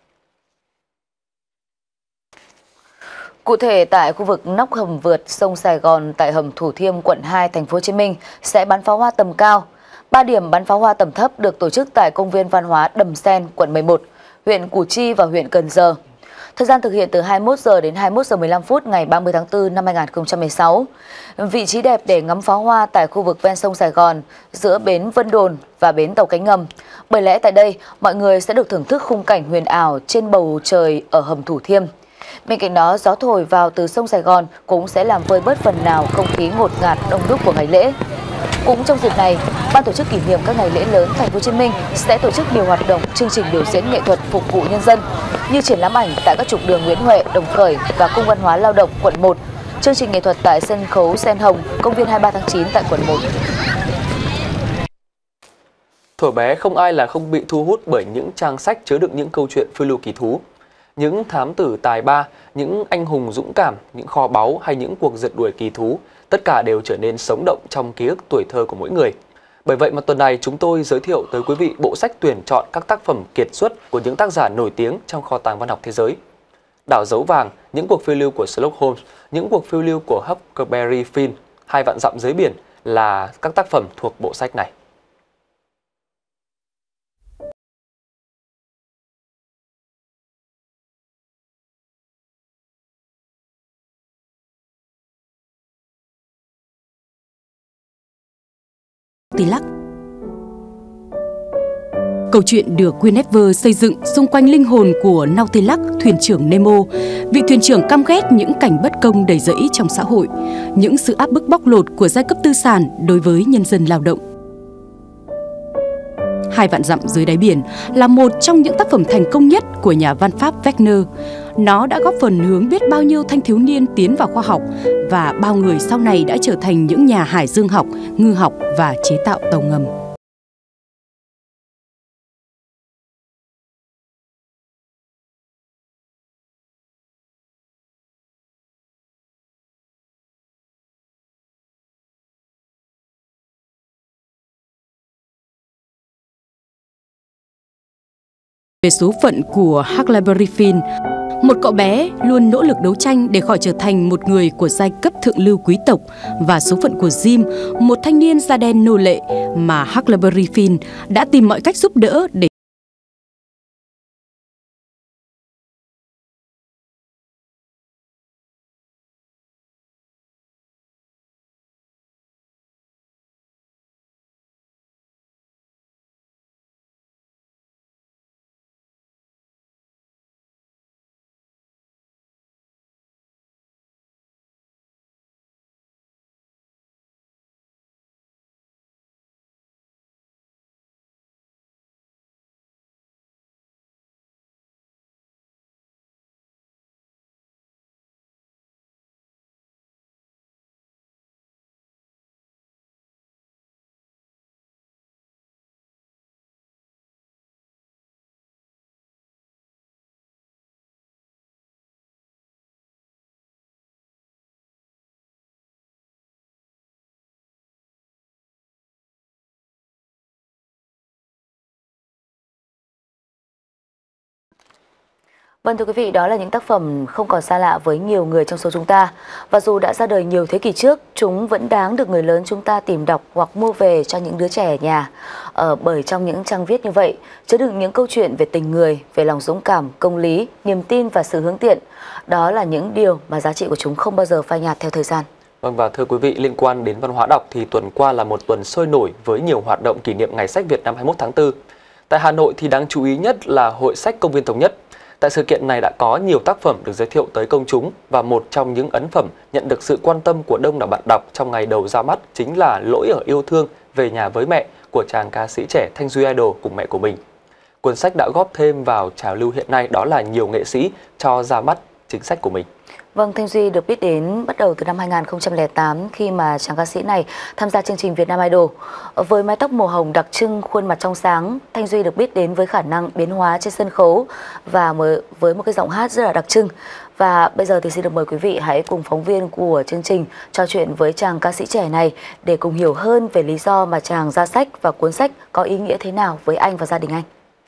Cụ thể, tại khu vực nóc hầm vượt sông Sài Gòn tại hầm Thủ Thiêm, quận hai, thành phố Hồ Chí Minh sẽ bắn pháo hoa tầm cao. Ba điểm bắn pháo hoa tầm thấp được tổ chức tại công viên văn hóa Đầm Sen, quận mười một, huyện Củ Chi và huyện Cần Giờ. Thời gian thực hiện từ hai mươi mốt giờ đến hai mươi mốt giờ mười lăm phút ngày ba mươi tháng tư năm hai nghìn không trăm mười sáu. Vị trí đẹp để ngắm pháo hoa tại khu vực ven sông Sài Gòn, giữa bến Vân Đồn và bến tàu cánh ngầm. Bởi lẽ tại đây, mọi người sẽ được thưởng thức khung cảnh huyền ảo trên bầu trời ở hầm Thủ Thiêm. Bên cạnh đó, gió thổi vào từ sông Sài Gòn cũng sẽ làm vơi bớt phần nào không khí ngột ngạt đông đúc của ngày lễ. Cũng trong dịp này, ban tổ chức kỷ niệm các ngày lễ lớn thành phố Hồ Chí Minh sẽ tổ chức nhiều hoạt động, chương trình biểu diễn nghệ thuật phục vụ nhân dân như triển lãm ảnh tại các trục đường Nguyễn Huệ, Đồng Khởi và Cung văn hóa Lao động quận một, chương trình nghệ thuật tại sân khấu Sen Hồng, công viên hai mươi ba tháng chín tại quận một. Thuở bé không ai là không bị thu hút bởi những trang sách chứa đựng những câu chuyện phiêu lưu kỳ thú. Những thám tử tài ba, những anh hùng dũng cảm, những kho báu hay những cuộc rượt đuổi kỳ thú, tất cả đều trở nên sống động trong ký ức tuổi thơ của mỗi người. Bởi vậy mà tuần này chúng tôi giới thiệu tới quý vị bộ sách tuyển chọn các tác phẩm kiệt xuất của những tác giả nổi tiếng trong kho tàng văn học thế giới. Đảo dấu vàng, những cuộc phiêu lưu của Sherlock Holmes, những cuộc phiêu lưu của Huckleberry Finn, Hai vạn dặm dưới biển là các tác phẩm thuộc bộ sách này. Tilac. Câu chuyện được Guinevere xây dựng xung quanh linh hồn của Nautilac, thuyền trưởng Nemo, vị thuyền trưởng căm ghét những cảnh bất công đầy rẫy trong xã hội, những sự áp bức bóc lột của giai cấp tư sản đối với nhân dân lao động. Hai vạn dặm dưới đáy biển là một trong những tác phẩm thành công nhất của nhà văn Pháp Wagner. Nó đã góp phần hướng biết bao nhiêu thanh thiếu niên tiến vào khoa học và bao người sau này đã trở thành những nhà hải dương học, ngư học và chế tạo tàu ngầm. Về số phận của Huckleberry Finn, một cậu bé luôn nỗ lực đấu tranh để khỏi trở thành một người của giai cấp thượng lưu quý tộc, và số phận của Jim, một thanh niên da đen nô lệ mà Huckleberry Finn đã tìm mọi cách giúp đỡ để Vâng thưa quý vị, đó là những tác phẩm không còn xa lạ với nhiều người trong số chúng ta. Và dù đã ra đời nhiều thế kỷ trước, chúng vẫn đáng được người lớn chúng ta tìm đọc hoặc mua về cho những đứa trẻ ở nhà. Ờ, bởi trong những trang viết như vậy, chứa đựng những câu chuyện về tình người, về lòng dũng cảm, công lý, niềm tin và sự hướng thiện. Đó là những điều mà giá trị của chúng không bao giờ phai nhạt theo thời gian. Vâng, và thưa quý vị, liên quan đến văn hóa đọc thì tuần qua là một tuần sôi nổi với nhiều hoạt động kỷ niệm Ngày sách Việt Nam hai mươi mốt tháng tư. Tại Hà Nội thì đáng chú ý nhất là Hội sách Công viên Thống nhất. Tại sự kiện này đã có nhiều tác phẩm được giới thiệu tới công chúng và một trong những ấn phẩm nhận được sự quan tâm của đông đảo bạn đọc trong ngày đầu ra mắt chính là Lỗi ở yêu thương về nhà với mẹ của chàng ca sĩ trẻ Thanh Duy Idol cùng mẹ của mình. Cuốn sách đã góp thêm vào trào lưu hiện nay, đó là nhiều nghệ sĩ cho ra mắt chính sách của mình. Vâng, Thanh Duy được biết đến bắt đầu từ năm hai nghìn không trăm lẻ tám khi mà chàng ca sĩ này tham gia chương trình Việt Nam Idol. Với mái tóc màu hồng đặc trưng, khuôn mặt trong sáng, Thanh Duy được biết đến với khả năng biến hóa trên sân khấu và với một cái giọng hát rất là đặc trưng. Và bây giờ thì xin được mời quý vị hãy cùng phóng viên của chương trình trò chuyện với chàng ca sĩ trẻ này để cùng hiểu hơn về lý do mà chàng ra sách và cuốn sách có ý nghĩa thế nào với anh và gia đình anh.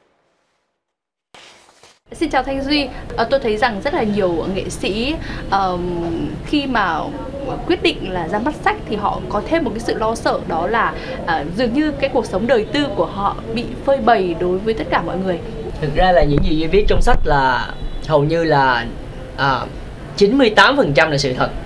Xin chào Thanh Duy, à, tôi thấy rằng rất là nhiều nghệ sĩ uh, khi mà quyết định là ra mắt sách thì họ có thêm một cái sự lo sợ, đó là uh, dường như cái cuộc sống đời tư của họ bị phơi bày đối với tất cả mọi người. Thực ra là những gì Duy viết trong sách là hầu như là uh, chín mươi tám phần trăm là sự thật.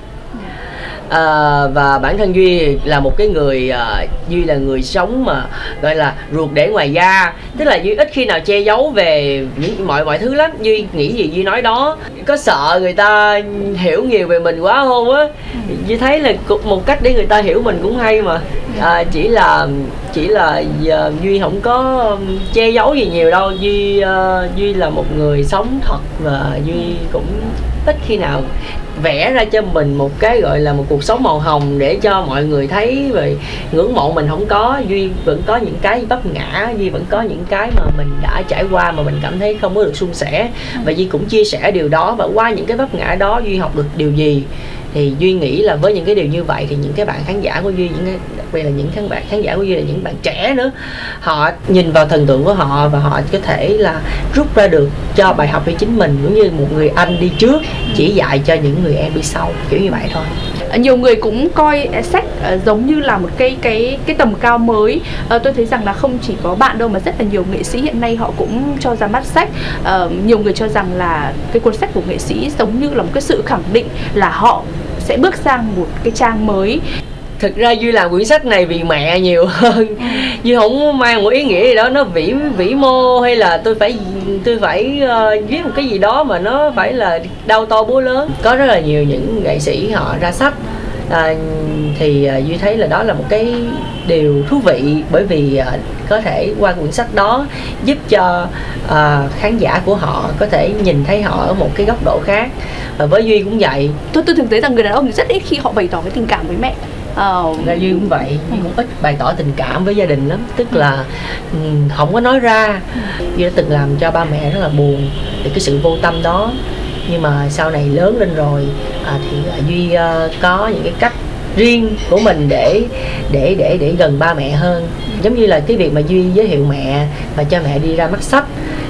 À, và bản thân Duy là một cái người à, Duy là người sống mà gọi là ruột để ngoài da, tức là Duy ít khi nào che giấu về những mọi mọi thứ lắm. Duy nghĩ gì Duy nói đó. Có sợ người ta hiểu nhiều về mình quá không á? Duy thấy là một cách để người ta hiểu mình cũng hay mà. À, chỉ là chỉ là giờ Duy không có che giấu gì nhiều đâu. Duy uh, Duy là một người sống thật và Duy cũng ít khi nào vẽ ra cho mình một cái gọi là một cuộc sống màu hồng để cho mọi người thấy về ngưỡng mộ mình không có. Duy vẫn có những cái vấp ngã, Duy vẫn có những cái mà mình đã trải qua mà mình cảm thấy không có được suôn sẻ, và Duy cũng chia sẻ điều đó. Và qua những cái vấp ngã đó Duy học được điều gì thì Duy nghĩ là với những cái điều như vậy thì những cái bạn khán giả của Duy, những cái, đặc biệt là những khán bạn khán giả của Duy là những bạn trẻ nữa, họ nhìn vào thần tượng của họ và họ có thể là rút ra được cho bài học cho chính mình, cũng như một người anh đi trước chỉ dạy cho những người em đi sau, kiểu như vậy thôi. Nhiều người cũng coi sách giống như là một cái cái cái tầm cao mới. À, tôi thấy rằng là không chỉ có bạn đâu mà rất là nhiều nghệ sĩ hiện nay họ cũng cho ra mắt sách. À, nhiều người cho rằng là cái cuốn sách của nghệ sĩ giống như là một cái sự khẳng định là họ sẽ bước sang một cái trang mới. Thực ra Duy làm quyển sách này vì mẹ nhiều hơn. Duy không mang một ý nghĩa gì đó nó vĩ vĩ mô hay là tôi phải tôi phải uh, viết một cái gì đó mà nó phải là đau to búa lớn. Có rất là nhiều những nghệ sĩ họ ra sách à, thì uh, Duy thấy là đó là một cái điều thú vị, bởi vì uh, có thể qua quyển sách đó giúp cho uh, khán giả của họ có thể nhìn thấy họ ở một cái góc độ khác. Và với Duy cũng vậy. Tôi tôi thường thấy rằng người đàn ông thì rất ít khi họ bày tỏ cái tình cảm với mẹ. Uh, Ra Duy cũng vậy, Duy cũng ít bày tỏ tình cảm với gia đình lắm, tức là um, không có nói ra. Duy đã từng làm cho ba mẹ rất là buồn vì cái sự vô tâm đó, nhưng mà sau này lớn lên rồi à, thì uh, Duy uh, có những cái cách riêng của mình để để để để gần ba mẹ hơn. Giống như là cái việc mà Duy giới thiệu mẹ và cho mẹ đi ra mắt sách,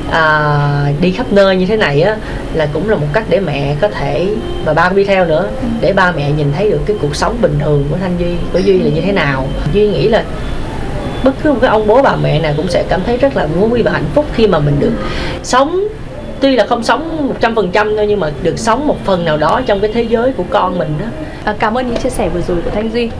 à, đi khắp nơi như thế này á, là cũng là một cách để mẹ có thể, và ba cũng đi theo nữa, để ba mẹ nhìn thấy được cái cuộc sống bình thường của Thanh Duy, của Duy là như thế nào. Duy nghĩ là bất cứ một cái ông bố bà mẹ nào cũng sẽ cảm thấy rất là vui và hạnh phúc khi mà mình được sống, tuy là không sống một trăm phần trăm thôi, nhưng mà được sống một phần nào đó trong cái thế giới của con mình đó. À, cảm ơn những chia sẻ vừa rồi của Thanh Duy.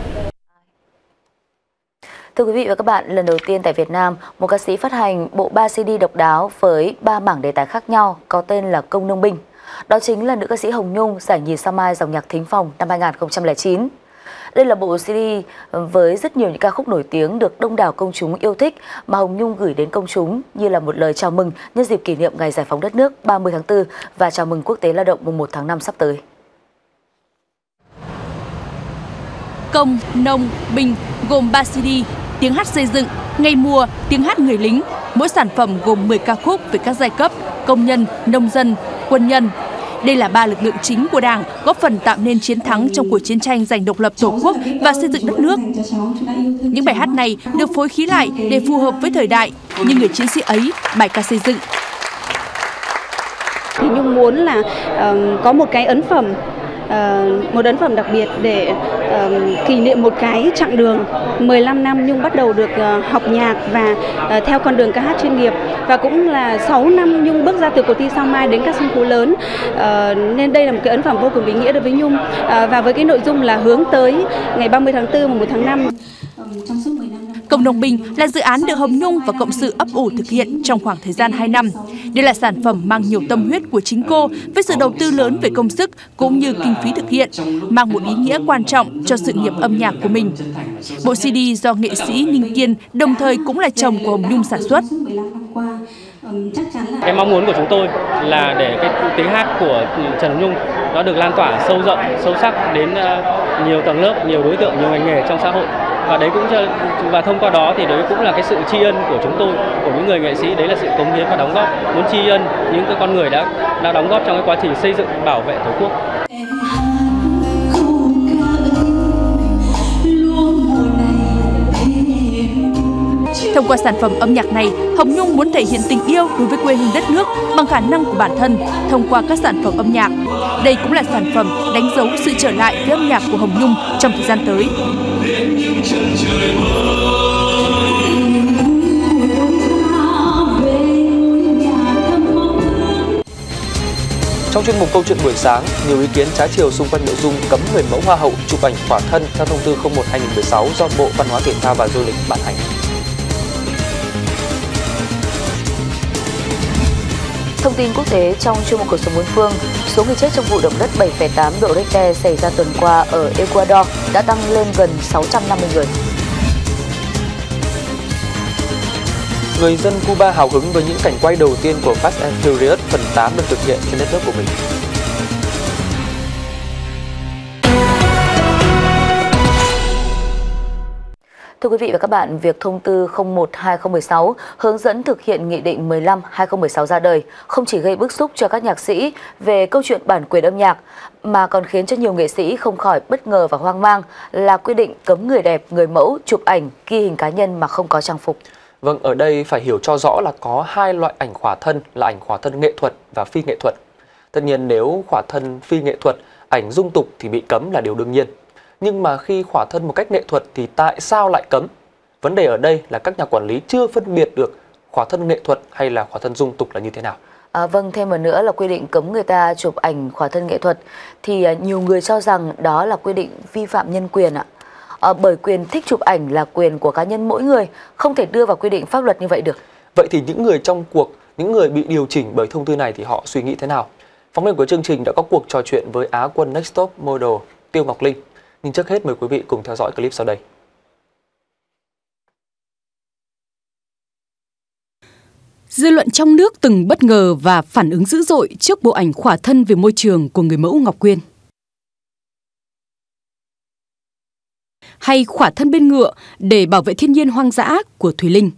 Thưa quý vị và các bạn, lần đầu tiên tại Việt Nam, một ca sĩ phát hành bộ ba xê đê độc đáo với ba mảng đề tài khác nhau có tên là Công Nông Binh. Đó chính là nữ ca sĩ Hồng Nhung giải nhì sao mai dòng nhạc thính phòng năm hai nghìn không trăm lẻ chín. Đây là bộ xê đê với rất nhiều những ca khúc nổi tiếng được đông đảo công chúng yêu thích mà Hồng Nhung gửi đến công chúng như là một lời chào mừng nhân dịp kỷ niệm ngày giải phóng đất nước ba mươi tháng tư và chào mừng Quốc tế Lao động mùng một tháng năm sắp tới. Công, Nông, Binh gồm ba xê đê, tiếng hát xây dựng, ngày mùa, tiếng hát người lính. Mỗi sản phẩm gồm mười ca khúc về các giai cấp, công nhân, nông dân, quân nhân. Đây là ba lực lượng chính của Đảng, góp phần tạo nên chiến thắng trong cuộc chiến tranh giành độc lập Tổ quốc và xây dựng đất nước. Những bài hát này được phối khí lại để phù hợp với thời đại, như người chiến sĩ ấy, bài ca xây dựng. Thì Nhung muốn là uh, có một cái ấn phẩm, uh, một ấn phẩm đặc biệt để uh, kỷ niệm một cái chặng đường mười lăm năm Nhung bắt đầu được uh, học nhạc và uh, theo con đường ca hát chuyên nghiệp, và cũng là sáu năm Nhung bước ra từ cuộc thi Sao Mai đến các sân khấu lớn. Uh, nên đây là một cái ấn phẩm vô cùng ý nghĩa đối với Nhung, uh, và với cái nội dung là hướng tới ngày ba mươi tháng tư mùng một tháng năm. Cộng đồng Bình là dự án được Hồng Nhung và cộng sự ấp ủ thực hiện trong khoảng thời gian hai năm. Đây là sản phẩm mang nhiều tâm huyết của chính cô với sự đầu tư lớn về công sức cũng như kinh phí thực hiện, mang một ý nghĩa quan trọng cho sự nghiệp âm nhạc của mình. Bộ xê đê do nghệ sĩ Ninh Kiên, đồng thời cũng là chồng của Hồng Nhung sản xuất. Cái mong muốn của chúng tôi là để cái tiếng hát của Trần Hồng Nhung nó được lan tỏa sâu rộng, sâu sắc đến nhiều tầng lớp, nhiều đối tượng, nhiều ngành nghề trong xã hội. Và đấy cũng cho, và thông qua đó thì đấy cũng là cái sự tri ân của chúng tôi, của những người nghệ sĩ, đấy là sự cống hiến và đóng góp, muốn tri ân những cái con người đã đã đóng góp trong cái quá trình xây dựng, bảo vệ Tổ quốc. Thông qua sản phẩm âm nhạc này, Hồng Nhung muốn thể hiện tình yêu đối với quê hương đất nước bằng khả năng của bản thân thông qua các sản phẩm âm nhạc. Đây cũng là sản phẩm đánh dấu sự trở lại với âm nhạc của Hồng Nhung trong thời gian tới. Trong chuyên mục Câu chuyện buổi sáng, nhiều ý kiến trái chiều xung quanh nội dung cấm người mẫu hoa hậu chụp ảnh khỏa thân theo thông tư không một hai nghìn không trăm mười sáu do Bộ Văn hóa Thể thao và Du lịch ban hành. Thông tin quốc tế trong chuyên mục Cuộc sống bốn phương, số người chết trong vụ động đất bảy phẩy tám độ Richter xảy ra tuần qua ở Ecuador đã tăng lên gần sáu trăm năm mươi người. Người dân Cuba hào hứng với những cảnh quay đầu tiên của Fast and Furious phần tám được thực hiện trên đất nước của mình. Thưa quý vị và các bạn, việc thông tư không một hai nghìn không trăm mười sáu hướng dẫn thực hiện nghị định mười lăm hai nghìn không trăm mười sáu ra đời không chỉ gây bức xúc cho các nhạc sĩ về câu chuyện bản quyền âm nhạc, mà còn khiến cho nhiều nghệ sĩ không khỏi bất ngờ và hoang mang là quy định cấm người đẹp, người mẫu chụp ảnh, ghi hình cá nhân mà không có trang phục. Vâng, ở đây phải hiểu cho rõ là có hai loại ảnh khỏa thân là ảnh khỏa thân nghệ thuật và phi nghệ thuật. Tất nhiên nếu khỏa thân phi nghệ thuật, ảnh dung tục thì bị cấm là điều đương nhiên. Nhưng mà khi khỏa thân một cách nghệ thuật thì tại sao lại cấm? Vấn đề ở đây là các nhà quản lý chưa phân biệt được khỏa thân nghệ thuật hay là khỏa thân dung tục là như thế nào. À, vâng, thêm một nữa là quy định cấm người ta chụp ảnh khỏa thân nghệ thuật thì à, nhiều người cho rằng đó là quy định vi phạm nhân quyền ạ. À, bởi quyền thích chụp ảnh là quyền của cá nhân mỗi người, không thể đưa vào quy định pháp luật như vậy được. Vậy thì những người trong cuộc, những người bị điều chỉnh bởi thông tư này thì họ suy nghĩ thế nào? Phóng viên của chương trình đã có cuộc trò chuyện với Á quân Next Top Model Tiêu Ngọc Linh. Nhưng trước hết mời quý vị cùng theo dõi clip sau đây. Dư luận trong nước từng bất ngờ và phản ứng dữ dội trước bộ ảnh khỏa thân về môi trường của người mẫu Ngọc Quyên. Hay khỏa thân bên ngựa để bảo vệ thiên nhiên hoang dã của Thùy Linh.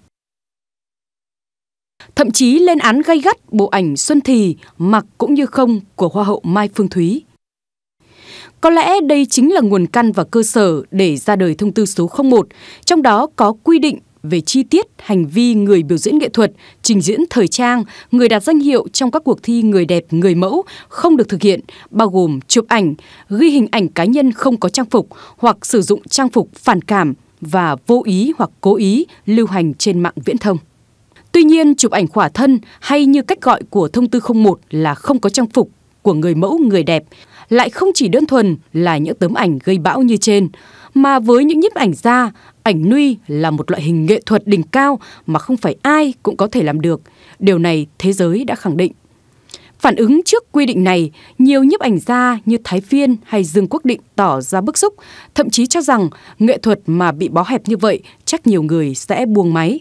Thậm chí lên án gay gắt bộ ảnh Xuân Thì mặc cũng như không của Hoa hậu Mai Phương Thúy. Có lẽ đây chính là nguồn căn và cơ sở để ra đời thông tư số không một, trong đó có quy định về chi tiết hành vi người biểu diễn nghệ thuật, trình diễn thời trang, người đạt danh hiệu trong các cuộc thi người đẹp, người mẫu không được thực hiện, bao gồm chụp ảnh, ghi hình ảnh cá nhân không có trang phục hoặc sử dụng trang phục phản cảm và vô ý hoặc cố ý lưu hành trên mạng viễn thông. Tuy nhiên, chụp ảnh khỏa thân hay như cách gọi của thông tư không một là không có trang phục của người mẫu, người đẹp lại không chỉ đơn thuần là những tấm ảnh gây bão như trên, mà với những nhiếp ảnh gia, ảnh nude là một loại hình nghệ thuật đỉnh cao mà không phải ai cũng có thể làm được. Điều này thế giới đã khẳng định. Phản ứng trước quy định này, nhiều nhiếp ảnh gia như Thái Phiên hay Dương Quốc Định tỏ ra bức xúc, thậm chí cho rằng nghệ thuật mà bị bó hẹp như vậy chắc nhiều người sẽ buông máy.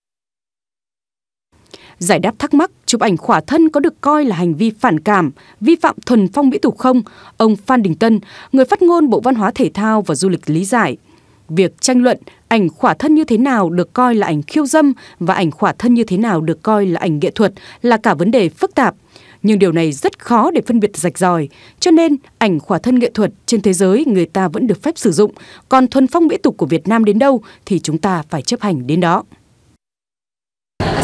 Giải đáp thắc mắc chụp ảnh khỏa thân có được coi là hành vi phản cảm, vi phạm thuần phong mỹ tục không? Ông Phan Đình Tân, người phát ngôn Bộ Văn hóa Thể thao và Du lịch lý giải. Việc tranh luận ảnh khỏa thân như thế nào được coi là ảnh khiêu dâm và ảnh khỏa thân như thế nào được coi là ảnh nghệ thuật là cả vấn đề phức tạp. Nhưng điều này rất khó để phân biệt rạch ròi, cho nên ảnh khỏa thân nghệ thuật trên thế giới người ta vẫn được phép sử dụng, còn thuần phong mỹ tục của Việt Nam đến đâu thì chúng ta phải chấp hành đến đó.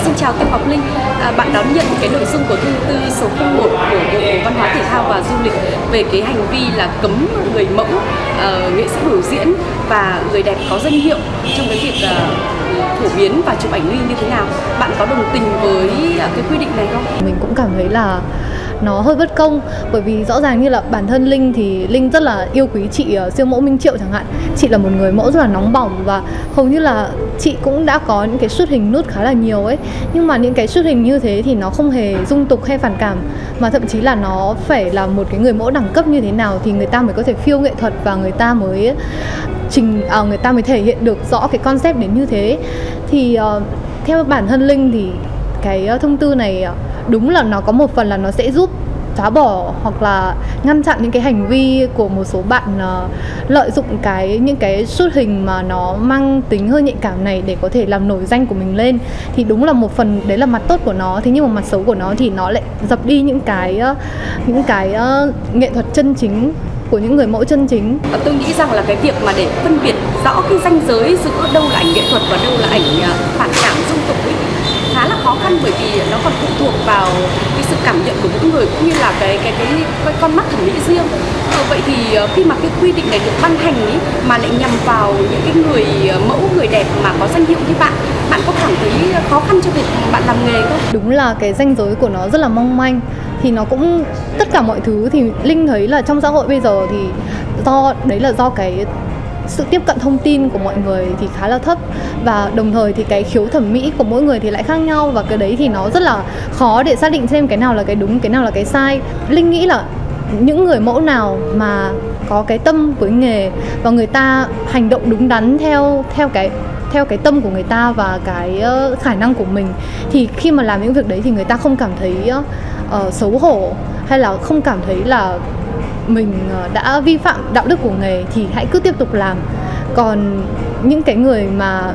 xin chào Tiêu Ngọc Linh. À, bạn đón nhận cái nội dung của thông tư số không một của Bộ Văn hóa Thể thao và Du lịch về cái hành vi là cấm người mẫu, uh, nghệ sĩ biểu diễn và người đẹp có danh hiệu trong cái việc uh, phổ biến và chụp ảnh nude như thế nào? Bạn có đồng tình với uh, cái quy định này không? Mình cũng cảm thấy là nó hơi bất công, bởi vì rõ ràng như là bản thân Linh thì Linh rất là yêu quý chị uh, siêu mẫu Minh Triệu chẳng hạn. Chị là một người mẫu rất là nóng bỏng và hầu như là chị cũng đã có những cái shoot hình nude khá là nhiều ấy. Nhưng mà những cái shoot hình như thế thì nó không hề dung tục hay phản cảm, mà thậm chí là nó phải là một cái người mẫu đẳng cấp như thế nào thì người ta mới có thể phiêu nghệ thuật và người ta mới trình à, người ta mới thể hiện được rõ cái concept đến như thế. Thì uh, theo bản thân Linh thì cái uh, thông tư này uh, đúng là nó có một phần là nó sẽ giúp phá bỏ hoặc là ngăn chặn những cái hành vi của một số bạn uh, lợi dụng cái những cái shoot hình mà nó mang tính hơi nhạy cảm này để có thể làm nổi danh của mình lên. Thì đúng là một phần đấy là mặt tốt của nó, thế nhưng mà mặt xấu của nó thì nó lại dập đi những cái uh, những cái uh, nghệ thuật chân chính của những người mẫu chân chính. Tôi nghĩ rằng là cái việc mà để phân biệt rõ cái ranh giới giữa đâu là ảnh nghệ thuật và đâu là ảnh phản cảm dung tục ấy khá là khó khăn, bởi vì nó còn phụ thuộc vào cái sự cảm nhận của mỗi người cũng như là cái cái cái, cái con mắt thẩm mỹ riêng. Ờ, vậy thì khi mà cái quy định này được ban hành ấy, mà lại nhằm vào những cái người mẫu, người đẹp mà có danh hiệu như bạn, bạn có cảm thấy khó khăn cho việc bạn làm nghề không? Đúng là cái ranh giới của nó rất là mong manh. Thì nó cũng tất cả mọi thứ thì Linh thấy là trong xã hội bây giờ thì do đấy là do cái sự tiếp cận thông tin của mọi người thì khá là thấp, và đồng thời thì cái khiếu thẩm mỹ của mỗi người thì lại khác nhau, và cái đấy thì nó rất là khó để xác định xem cái nào là cái đúng, cái nào là cái sai. Linh nghĩ là những người mẫu nào mà có cái tâm với nghề và người ta hành động đúng đắn theo theo cái theo cái tâm của người ta và cái uh, khả năng của mình, thì khi mà làm những việc đấy thì người ta không cảm thấy uh, xấu hổ hay là không cảm thấy là mình đã vi phạm đạo đức của nghề thì hãy cứ tiếp tục làm. Còn những cái người mà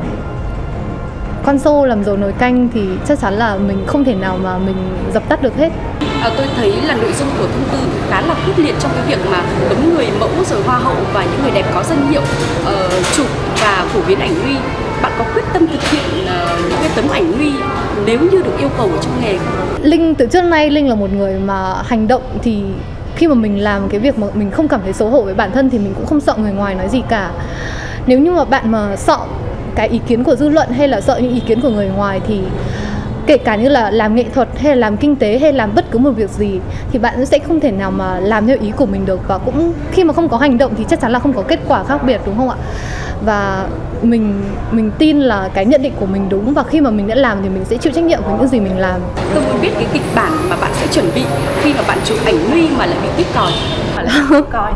con sâu làm dầu nồi canh thì chắc chắn là mình không thể nào mà mình dập tắt được hết. À, tôi thấy là nội dung của thông tư khá là quyết liệt trong cái việc mà cấm người mẫu rồi hoa hậu và những người đẹp có danh hiệu uh, chụp và phổ biến ảnh nude. Bạn có quyết tâm thực hiện uh, những cái tấm ảnh nude nếu như được yêu cầu ở trong nghề không? Linh từ trước nay Linh là một người mà hành động thì khi mà mình làm cái việc mà mình không cảm thấy xấu hổ với bản thân thì mình cũng không sợ người ngoài nói gì cả. Nếu như mà bạn mà sợ cái ý kiến của dư luận hay là sợ những ý kiến của người ngoài thì kể cả như là làm nghệ thuật hay là làm kinh tế hay làm bất cứ một việc gì thì bạn sẽ không thể nào mà làm theo ý của mình được, và cũng khi mà không có hành động thì chắc chắn là không có kết quả khác biệt, đúng không ạ? Và mình mình tin là cái nhận định của mình đúng, và khi mà mình đã làm thì mình sẽ chịu trách nhiệm với những gì mình làm. Tôi muốn biết cái kịch bản mà bạn sẽ chuẩn bị khi mà bạn chụp ảnh nude mà lại bị tít còi. Còi.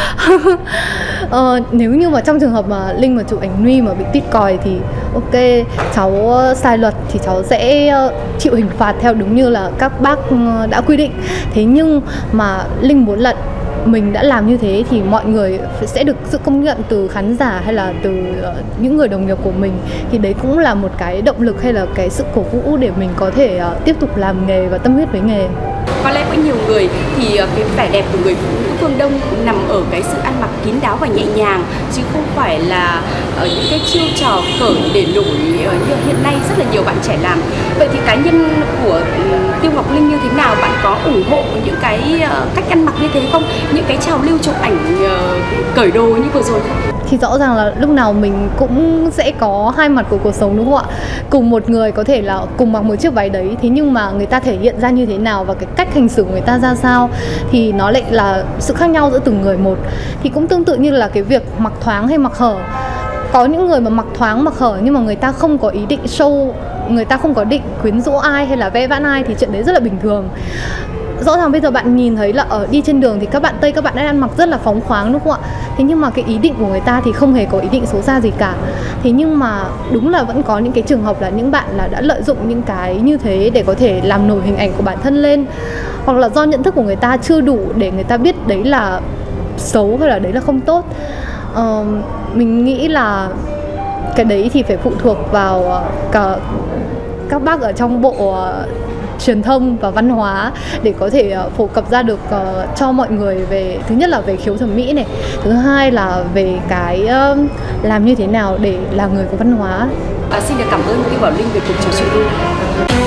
ờ, nếu như mà trong trường hợp mà Linh mà chụp ảnh nude mà bị tít còi thì ok, cháu sai luật thì cháu sẽ chịu hình phạt theo đúng như là các bác đã quy định. Thế nhưng mà Linh muốn là mình đã làm như thế thì mọi người sẽ được sự công nhận từ khán giả hay là từ uh, những người đồng nghiệp của mình, thì đấy cũng là một cái động lực hay là cái sự cổ vũ để mình có thể uh, tiếp tục làm nghề và tâm huyết với nghề. Có lẽ với nhiều người thì cái vẻ đẹp của người phụ nữ phương Đông nằm ở cái sự ăn mặc kín đáo và nhẹ nhàng, chứ không phải là ở những cái chiêu trò cởi để nổi như hiện nay rất là nhiều bạn trẻ làm. Vậy thì cá nhân của Tiêu Ngọc Linh như thế nào? Bạn có ủng hộ những cái cách ăn mặc như thế không? Những cái trào lưu chụp ảnh cởi đồ như vừa rồi không? Thì rõ ràng là lúc nào mình cũng sẽ có hai mặt của cuộc sống, đúng không ạ? Cùng một người có thể là cùng mặc một chiếc váy đấy, thế nhưng mà người ta thể hiện ra như thế nào và cái cách hành xử của người ta ra sao thì nó lại là sự khác nhau giữa từng người một. Thì cũng tương tự như là cái việc mặc thoáng hay mặc hở. Có những người mà mặc thoáng mặc hở nhưng mà người ta không có ý định show, người ta không có định quyến rũ ai hay là ve vãn ai thì chuyện đấy rất là bình thường. Rõ ràng bây giờ bạn nhìn thấy là ở đi trên đường thì các bạn Tây các bạn đã ăn mặc rất là phóng khoáng, đúng không ạ? Thế nhưng mà cái ý định của người ta thì không hề có ý định xấu xa gì cả. Thế nhưng mà đúng là vẫn có những cái trường hợp là những bạn là đã lợi dụng những cái như thế để có thể làm nổi hình ảnh của bản thân lên, hoặc là do nhận thức của người ta chưa đủ để người ta biết đấy là xấu hay là đấy là không tốt. Ờ, mình nghĩ là cái đấy thì phải phụ thuộc vào cả các bác ở trong bộ truyền thông và văn hóa để có thể uh, phổ cập ra được uh, cho mọi người về, thứ nhất là về khiếu thẩm mỹ này, thứ hai là về cái uh, làm như thế nào để là người có văn hóa. À, xin được cảm ơn Tiêu Bảo Linh về cuộc trò chuyện này.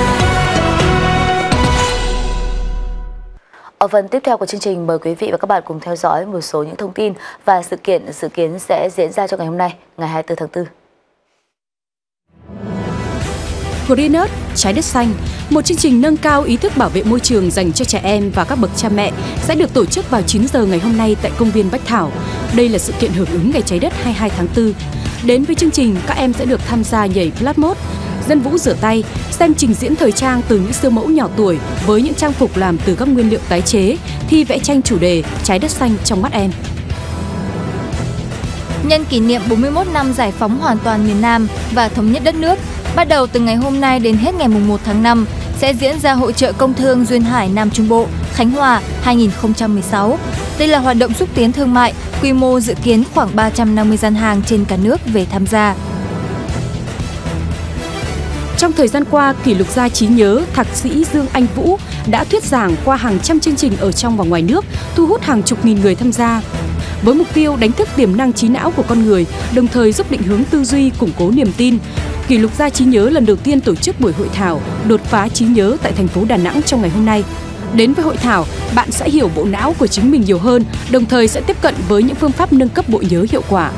Ở phần tiếp theo của chương trình, mời quý vị và các bạn cùng theo dõi một số những thông tin và sự kiện dự kiến sẽ diễn ra trong ngày hôm nay, ngày hai mươi tư tháng tư. Green Earth, trái đất xanh, một chương trình nâng cao ý thức bảo vệ môi trường dành cho trẻ em và các bậc cha mẹ sẽ được tổ chức vào chín giờ ngày hôm nay tại công viên Bách Thảo. Đây là sự kiện hưởng ứng Ngày Trái đất hai mươi hai tháng tư. Đến với chương trình, các em sẽ được tham gia nhảy flash mob, dân vũ rửa tay, xem trình diễn thời trang từ những siêu mẫu nhỏ tuổi với những trang phục làm từ các nguyên liệu tái chế, thi vẽ tranh chủ đề Trái đất xanh trong mắt em. Nhân kỷ niệm bốn mươi mốt năm giải phóng hoàn toàn miền Nam và thống nhất đất nước, bắt đầu từ ngày hôm nay đến hết ngày mùng một tháng năm sẽ diễn ra Hội chợ Công thương Duyên Hải Nam Trung Bộ, Khánh Hòa hai nghìn không trăm mười sáu. Đây là hoạt động xúc tiến thương mại, quy mô dự kiến khoảng ba trăm năm mươi gian hàng trên cả nước về tham gia. Trong thời gian qua, kỷ lục gia trí nhớ Thạc sĩ Dương Anh Vũ đã thuyết giảng qua hàng trăm chương trình ở trong và ngoài nước, thu hút hàng chục nghìn người tham gia. Với mục tiêu đánh thức tiềm năng trí não của con người, đồng thời giúp định hướng tư duy, củng cố niềm tin, kỷ lục gia trí nhớ lần đầu tiên tổ chức buổi hội thảo đột phá trí nhớ tại thành phố Đà Nẵng trong ngày hôm nay. Đến với hội thảo, bạn sẽ hiểu bộ não của chính mình nhiều hơn, đồng thời sẽ tiếp cận với những phương pháp nâng cấp bộ nhớ hiệu quả.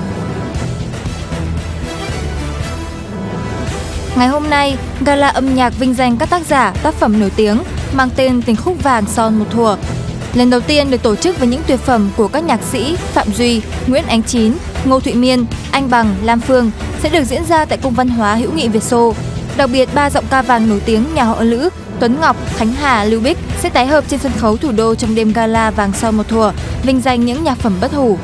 Ngày hôm nay, gala âm nhạc vinh danh các tác giả, tác phẩm nổi tiếng mang tên Tình khúc vàng son một thuở. Lần đầu tiên được tổ chức với những tuyệt phẩm của các nhạc sĩ Phạm Duy, Nguyễn Ánh Chín, Ngô Thụy Miên, Anh Bằng, Lam Phương sẽ được diễn ra tại Cung văn hóa hữu nghị Việt Xô. Đặc biệt, ba giọng ca vàng nổi tiếng nhà họ Lữ, Tuấn Ngọc, Khánh Hà, Lưu Bích sẽ tái hợp trên sân khấu thủ đô trong đêm gala vàng son một thuở, vinh danh những nhạc phẩm bất hủ.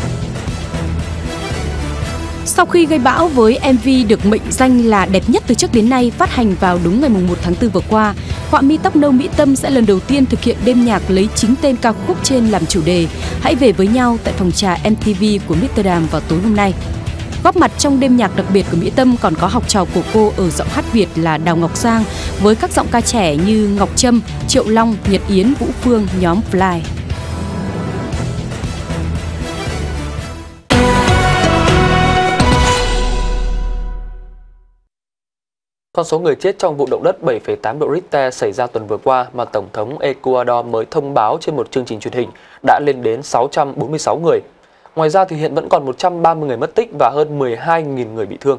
Sau khi gây bão với em vê được mệnh danh là đẹp nhất từ trước đến nay phát hành vào đúng ngày mùng một tháng tư vừa qua, họa mi tóc nâu Mỹ Tâm sẽ lần đầu tiên thực hiện đêm nhạc lấy chính tên ca khúc trên làm chủ đề Hãy về với nhau tại phòng trà em tê vê của Amsterdam vào tối hôm nay. Góp mặt trong đêm nhạc đặc biệt của Mỹ Tâm còn có học trò của cô ở giọng hát Việt là Đào Ngọc Giang với các giọng ca trẻ như Ngọc Trâm, Triệu Long, Nhật Yến, Vũ Phương, nhóm Fly. Con số người chết trong vụ động đất bảy phẩy tám độ Richter xảy ra tuần vừa qua mà Tổng thống Ecuador mới thông báo trên một chương trình truyền hình đã lên đến sáu trăm bốn mươi sáu người. Ngoài ra thì hiện vẫn còn một trăm ba mươi người mất tích và hơn mười hai nghìn người bị thương.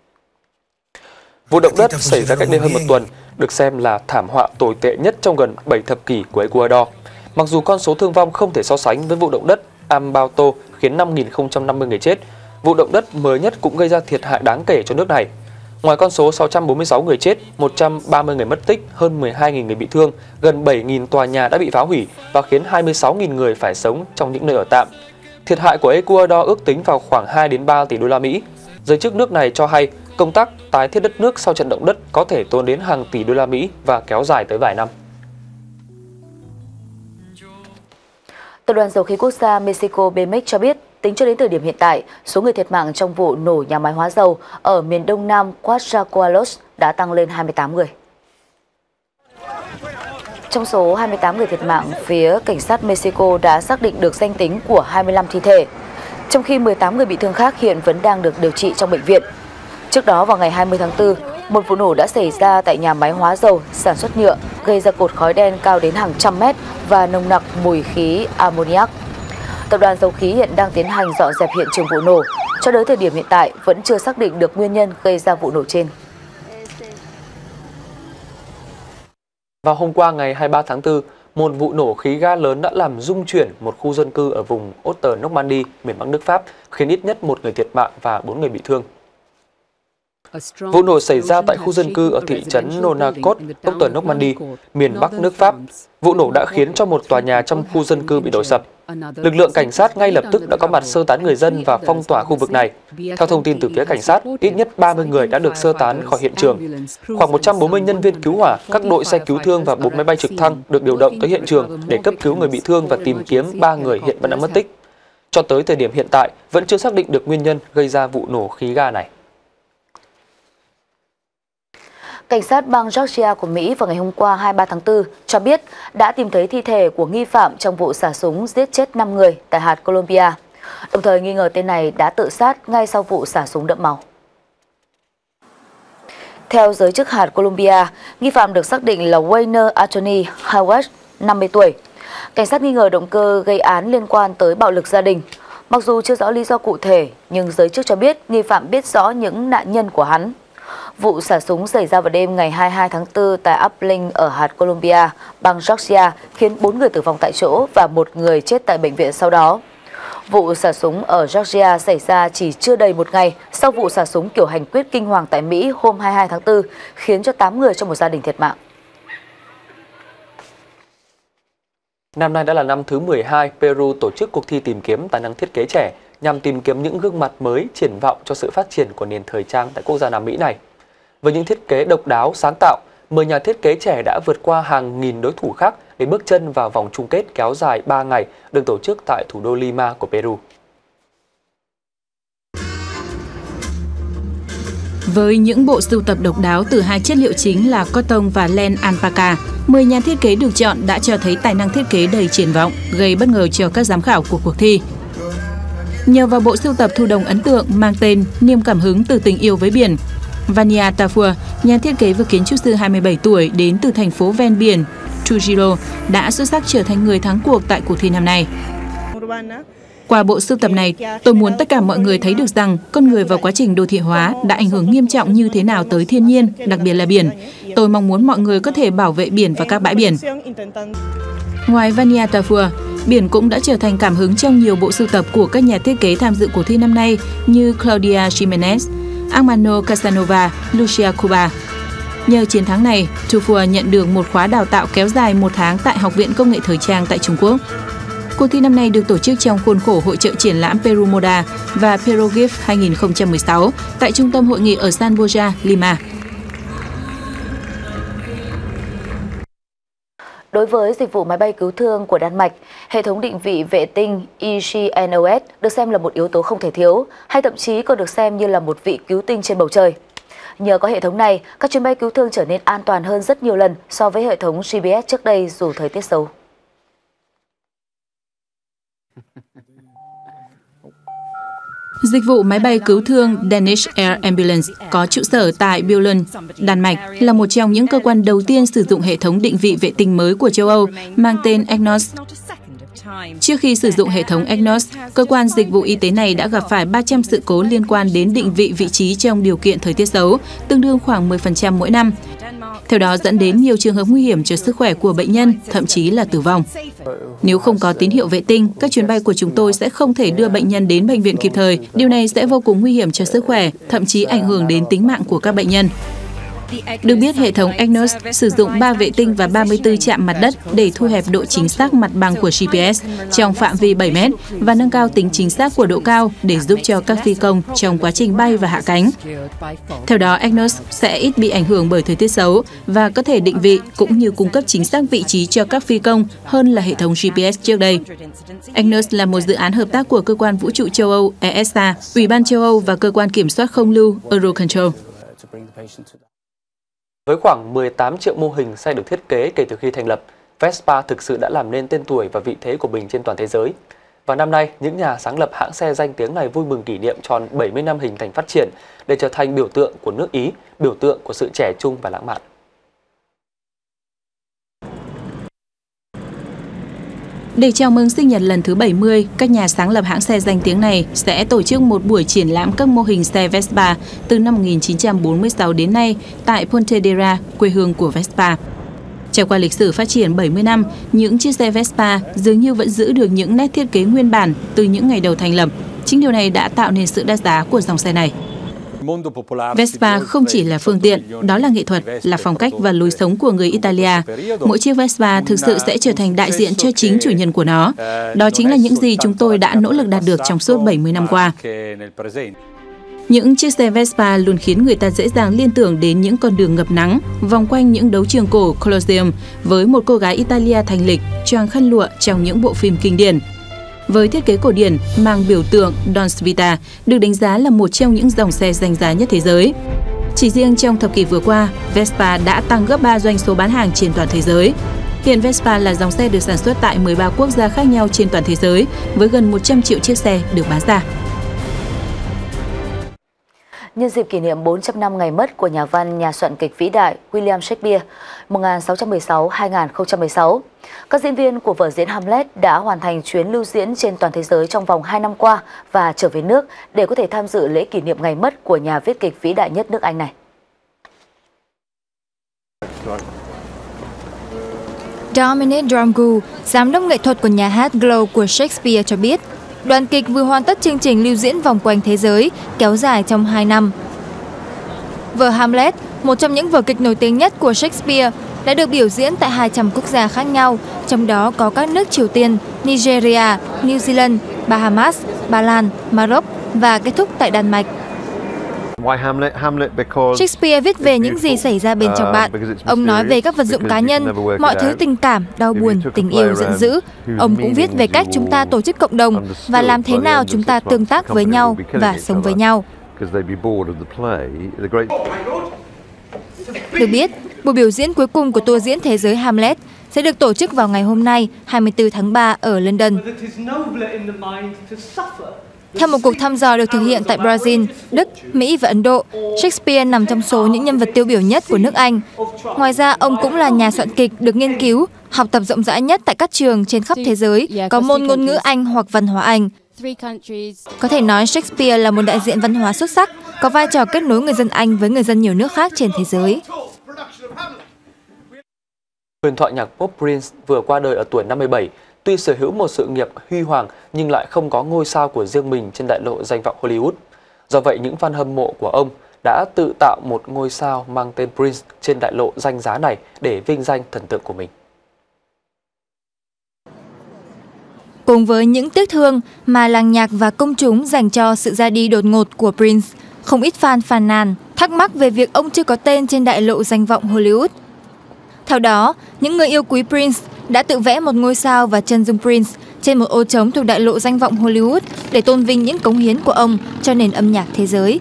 Vụ động đất xảy ra cách đây hơn một tuần, được xem là thảm họa tồi tệ nhất trong gần bảy thập kỷ của Ecuador. Mặc dù con số thương vong không thể so sánh với vụ động đất Ambato khiến năm nghìn không trăm năm mươi người chết, vụ động đất mới nhất cũng gây ra thiệt hại đáng kể cho nước này. Ngoài con số sáu trăm bốn mươi sáu người chết, một trăm ba mươi người mất tích, hơn mười hai nghìn người bị thương, gần bảy nghìn tòa nhà đã bị phá hủy và khiến hai mươi sáu nghìn người phải sống trong những nơi ở tạm. Thiệt hại của Ecuador ước tính vào khoảng hai đến ba tỷ đô la Mỹ. Giới chức nước này cho hay công tác tái thiết đất nước sau trận động đất có thể tốn đến hàng tỷ đô la Mỹ và kéo dài tới vài năm. Tập đoàn Dầu khí Quốc gia Mexico Pemex cho biết, tính cho đến thời điểm hiện tại, số người thiệt mạng trong vụ nổ nhà máy hóa dầu ở miền đông nam Coatzacoalcos đã tăng lên hai mươi tám người. Trong số hai mươi tám người thiệt mạng, phía cảnh sát Mexico đã xác định được danh tính của hai mươi lăm thi thể, trong khi mười tám người bị thương khác hiện vẫn đang được điều trị trong bệnh viện. Trước đó vào ngày hai mươi tháng tư, một vụ nổ đã xảy ra tại nhà máy hóa dầu sản xuất nhựa, gây ra cột khói đen cao đến hàng trăm mét và nồng nặc mùi khí ammoniac. Tập đoàn Dầu khí hiện đang tiến hành dọn dẹp hiện trường vụ nổ. Cho đến thời điểm hiện tại, vẫn chưa xác định được nguyên nhân gây ra vụ nổ trên. Vào hôm qua ngày hai mươi ba tháng tư, một vụ nổ khí ga lớn đã làm rung chuyển một khu dân cư ở vùng Haute-Normandie, miền Bắc nước Pháp, khiến ít nhất một người thiệt mạng và bốn người bị thương. Vụ nổ xảy ra tại khu dân cư ở thị trấn Nonacot, Haute-Normandie, miền Bắc nước Pháp. Vụ nổ đã khiến cho một tòa nhà trong khu dân cư bị đổ sập. Lực lượng cảnh sát ngay lập tức đã có mặt sơ tán người dân và phong tỏa khu vực này. Theo thông tin từ phía cảnh sát, ít nhất ba mươi người đã được sơ tán khỏi hiện trường. Khoảng một trăm bốn mươi nhân viên cứu hỏa, các đội xe cứu thương và bốn máy bay trực thăng được điều động tới hiện trường để cấp cứu người bị thương và tìm kiếm ba người hiện vẫn đang mất tích. Cho tới thời điểm hiện tại, vẫn chưa xác định được nguyên nhân gây ra vụ nổ khí ga này. Cảnh sát bang Georgia của Mỹ vào ngày hôm qua hai mươi ba tháng tư cho biết đã tìm thấy thi thể của nghi phạm trong vụ xả súng giết chết năm người tại hạt Columbia. Đồng thời nghi ngờ tên này đã tự sát ngay sau vụ xả súng đẫm máu. Theo giới chức hạt Columbia, nghi phạm được xác định là Wayne Anthony Howard, năm mươi tuổi. Cảnh sát nghi ngờ động cơ gây án liên quan tới bạo lực gia đình. Mặc dù chưa rõ lý do cụ thể, nhưng giới chức cho biết nghi phạm biết rõ những nạn nhân của hắn. Vụ xả súng xảy ra vào đêm ngày hai mươi hai tháng tư tại Uplink ở hạt Columbia, bang Georgia, khiến bốn người tử vong tại chỗ và một người chết tại bệnh viện sau đó. Vụ xả súng ở Georgia xảy ra chỉ chưa đầy một ngày sau vụ xả súng kiểu hành quyết kinh hoàng tại Mỹ hôm hai mươi hai tháng tư, khiến cho tám người trong một gia đình thiệt mạng. Năm nay đã là năm thứ mười hai, Peru tổ chức cuộc thi tìm kiếm tài năng thiết kế trẻ nhằm tìm kiếm những gương mặt mới triển vọng cho sự phát triển của nền thời trang tại quốc gia Nam Mỹ này. Với những thiết kế độc đáo, sáng tạo, mười nhà thiết kế trẻ đã vượt qua hàng nghìn đối thủ khác để bước chân vào vòng chung kết kéo dài ba ngày được tổ chức tại thủ đô Lima của Peru. Với những bộ sưu tập độc đáo từ hai chất liệu chính là cotton và len alpaca, mười nhà thiết kế được chọn đã cho thấy tài năng thiết kế đầy triển vọng, gây bất ngờ cho các giám khảo của cuộc thi. Nhờ vào bộ sưu tập thu đồng ấn tượng mang tên Niềm cảm hứng từ tình yêu với biển, Vania Tafur, nhà thiết kế và kiến trúc sư hai mươi bảy tuổi đến từ thành phố ven biển Trujillo, đã xuất sắc trở thành người thắng cuộc tại cuộc thi năm nay. Qua bộ sưu tập này, tôi muốn tất cả mọi người thấy được rằng con người và quá trình đô thị hóa đã ảnh hưởng nghiêm trọng như thế nào tới thiên nhiên, đặc biệt là biển. Tôi mong muốn mọi người có thể bảo vệ biển và các bãi biển. Ngoài Vania Tafur, biển cũng đã trở thành cảm hứng trong nhiều bộ sưu tập của các nhà thiết kế tham dự cuộc thi năm nay như Claudia Jimenez, Armando Casanova, Lucia Cuba. Nhờ chiến thắng này, Tafur nhận được một khóa đào tạo kéo dài một tháng tại Học viện Công nghệ Thời trang tại Trung Quốc. Cuộc thi năm nay được tổ chức trong khuôn khổ hội chợ triển lãm Peru Moda và Peru Gift hai nghìn không trăm mười sáu tại trung tâm hội nghị ở San Borja, Lima. Đối với dịch vụ máy bay cứu thương của Đan Mạch, hệ thống định vị vệ tinh e giê en o ét được xem là một yếu tố không thể thiếu, hay thậm chí còn được xem như là một vị cứu tinh trên bầu trời. Nhờ có hệ thống này, các chuyến bay cứu thương trở nên an toàn hơn rất nhiều lần so với hệ thống giê pê ét trước đây dù thời tiết xấu. Dịch vụ máy bay cứu thương Danish Air Ambulance có trụ sở tại Billund, Đan Mạch, là một trong những cơ quan đầu tiên sử dụng hệ thống định vị vệ tinh mới của châu Âu mang tên EGNOS. Trước khi sử dụng hệ thống EGNOS, cơ quan dịch vụ y tế này đã gặp phải ba trăm sự cố liên quan đến định vị vị trí trong điều kiện thời tiết xấu, tương đương khoảng mười phần trăm mỗi năm. Theo đó dẫn đến nhiều trường hợp nguy hiểm cho sức khỏe của bệnh nhân, thậm chí là tử vong. Nếu không có tín hiệu vệ tinh, các chuyến bay của chúng tôi sẽ không thể đưa bệnh nhân đến bệnh viện kịp thời. Điều này sẽ vô cùng nguy hiểm cho sức khỏe, thậm chí ảnh hưởng đến tính mạng của các bệnh nhân. Được biết, hệ thống EGNOS sử dụng ba vệ tinh và ba mươi tư trạm mặt đất để thu hẹp độ chính xác mặt bằng của giê pê ét trong phạm vi bảy mét và nâng cao tính chính xác của độ cao để giúp cho các phi công trong quá trình bay và hạ cánh. Theo đó, EGNOS sẽ ít bị ảnh hưởng bởi thời tiết xấu và có thể định vị cũng như cung cấp chính xác vị trí cho các phi công hơn là hệ thống giê pê ét trước đây. EGNOS là một dự án hợp tác của Cơ quan Vũ trụ châu Âu E S A, Ủy ban châu Âu và Cơ quan Kiểm soát không lưu Eurocontrol. Với khoảng mười tám triệu mô hình xe được thiết kế kể từ khi thành lập, Vespa thực sự đã làm nên tên tuổi và vị thế của mình trên toàn thế giới. Và năm nay, những nhà sáng lập hãng xe danh tiếng này vui mừng kỷ niệm tròn bảy mươi năm hình thành phát triển để trở thành biểu tượng của nước Ý, biểu tượng của sự trẻ trung và lãng mạn. Để chào mừng sinh nhật lần thứ bảy mươi, các nhà sáng lập hãng xe danh tiếng này sẽ tổ chức một buổi triển lãm các mô hình xe Vespa từ năm một nghìn chín trăm bốn mươi sáu đến nay tại Pontedera, quê hương của Vespa. Trải qua lịch sử phát triển bảy mươi năm, những chiếc xe Vespa dường như vẫn giữ được những nét thiết kế nguyên bản từ những ngày đầu thành lập. Chính điều này đã tạo nên sự đắt giá của dòng xe này. Vespa không chỉ là phương tiện, đó là nghệ thuật, là phong cách và lối sống của người Italia. Mỗi chiếc Vespa thực sự sẽ trở thành đại diện cho chính chủ nhân của nó. Đó chính là những gì chúng tôi đã nỗ lực đạt được trong suốt bảy mươi năm qua. Những chiếc xe Vespa luôn khiến người ta dễ dàng liên tưởng đến những con đường ngập nắng, vòng quanh những đấu trường cổ Colosseum với một cô gái Italia thanh lịch, choàng khăn lụa trong những bộ phim kinh điển. Với thiết kế cổ điển mang biểu tượng Dolce Vita, được đánh giá là một trong những dòng xe danh giá nhất thế giới. Chỉ riêng trong thập kỷ vừa qua, Vespa đã tăng gấp ba doanh số bán hàng trên toàn thế giới. Hiện Vespa là dòng xe được sản xuất tại mười ba quốc gia khác nhau trên toàn thế giới, với gần một trăm triệu chiếc xe được bán ra. nhân dịp kỷ niệm bốn trăm năm ngày mất của nhà văn, nhà soạn kịch vĩ đại William Shakespeare một nghìn sáu trăm mười sáu đến hai nghìn không trăm mười sáu. Các diễn viên của vở diễn Hamlet đã hoàn thành chuyến lưu diễn trên toàn thế giới trong vòng hai năm qua và trở về nước để có thể tham dự lễ kỷ niệm ngày mất của nhà viết kịch vĩ đại nhất nước Anh này. Dominic Dromgoole, giám đốc nghệ thuật của nhà hát Glow của Shakespeare cho biết, đoàn kịch vừa hoàn tất chương trình lưu diễn vòng quanh thế giới kéo dài trong hai năm. Vở Hamlet, một trong những vở kịch nổi tiếng nhất của Shakespeare, đã được biểu diễn tại hai trăm quốc gia khác nhau, trong đó có các nước Triều Tiên, Nigeria, New Zealand, Bahamas, Ba Lan, Maroc và kết thúc tại Đan Mạch. Shakespeare viết về những gì xảy ra bên trong bạn. Ông nói về các vật dụng cá nhân, mọi thứ tình cảm, đau buồn, tình yêu, giận dữ. Ông cũng viết về cách chúng ta tổ chức cộng đồng và làm thế nào chúng ta tương tác với nhau và sống với nhau. Được biết, buổi biểu diễn cuối cùng của tour diễn Thế giới Hamlet sẽ được tổ chức vào ngày hôm nay, hai mươi tư tháng ba ở London. Theo một cuộc thăm dò được thực hiện tại Brazil, Đức, Mỹ và Ấn Độ, Shakespeare nằm trong số những nhân vật tiêu biểu nhất của nước Anh. Ngoài ra, ông cũng là nhà soạn kịch được nghiên cứu, học tập rộng rãi nhất tại các trường trên khắp thế giới có môn ngôn ngữ Anh hoặc văn hóa Anh. Có thể nói Shakespeare là một đại diện văn hóa xuất sắc, có vai trò kết nối người dân Anh với người dân nhiều nước khác trên thế giới. Huyền thoại nhạc pop Prince vừa qua đời ở tuổi năm mươi bảy. Tuy sở hữu một sự nghiệp huy hoàng nhưng lại không có ngôi sao của riêng mình trên đại lộ danh vọng Hollywood. Do vậy, những fan hâm mộ của ông đã tự tạo một ngôi sao mang tên Prince trên đại lộ danh giá này để vinh danh thần tượng của mình. Cùng với những tiếc thương mà làng nhạc và công chúng dành cho sự ra đi đột ngột của Prince, không ít fan phàn nàn, thắc mắc về việc ông chưa có tên trên đại lộ danh vọng Hollywood. Theo đó, những người yêu quý Prince đã tự vẽ một ngôi sao và chân dung Prince trên một ô trống thuộc đại lộ danh vọng Hollywood để tôn vinh những cống hiến của ông cho nền âm nhạc thế giới.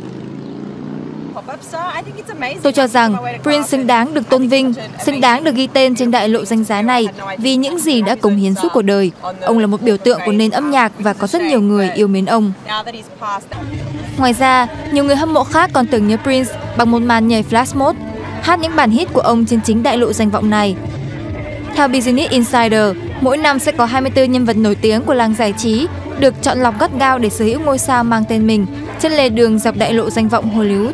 Tôi cho rằng Prince xứng đáng được tôn vinh, xứng đáng được ghi tên trên đại lộ danh giá này vì những gì đã cống hiến suốt cuộc đời. Ông là một biểu tượng của nền âm nhạc và có rất nhiều người yêu mến ông. Ngoài ra, nhiều người hâm mộ khác còn tưởng nhớ Prince bằng một màn nhảy flash mob, hát những bản hit của ông trên chính đại lộ danh vọng này. Theo Business Insider, mỗi năm sẽ có hai mươi tư nhân vật nổi tiếng của làng giải trí được chọn lọc gắt gao để sở hữu ngôi sao mang tên mình trên lề đường dọc đại lộ danh vọng Hollywood.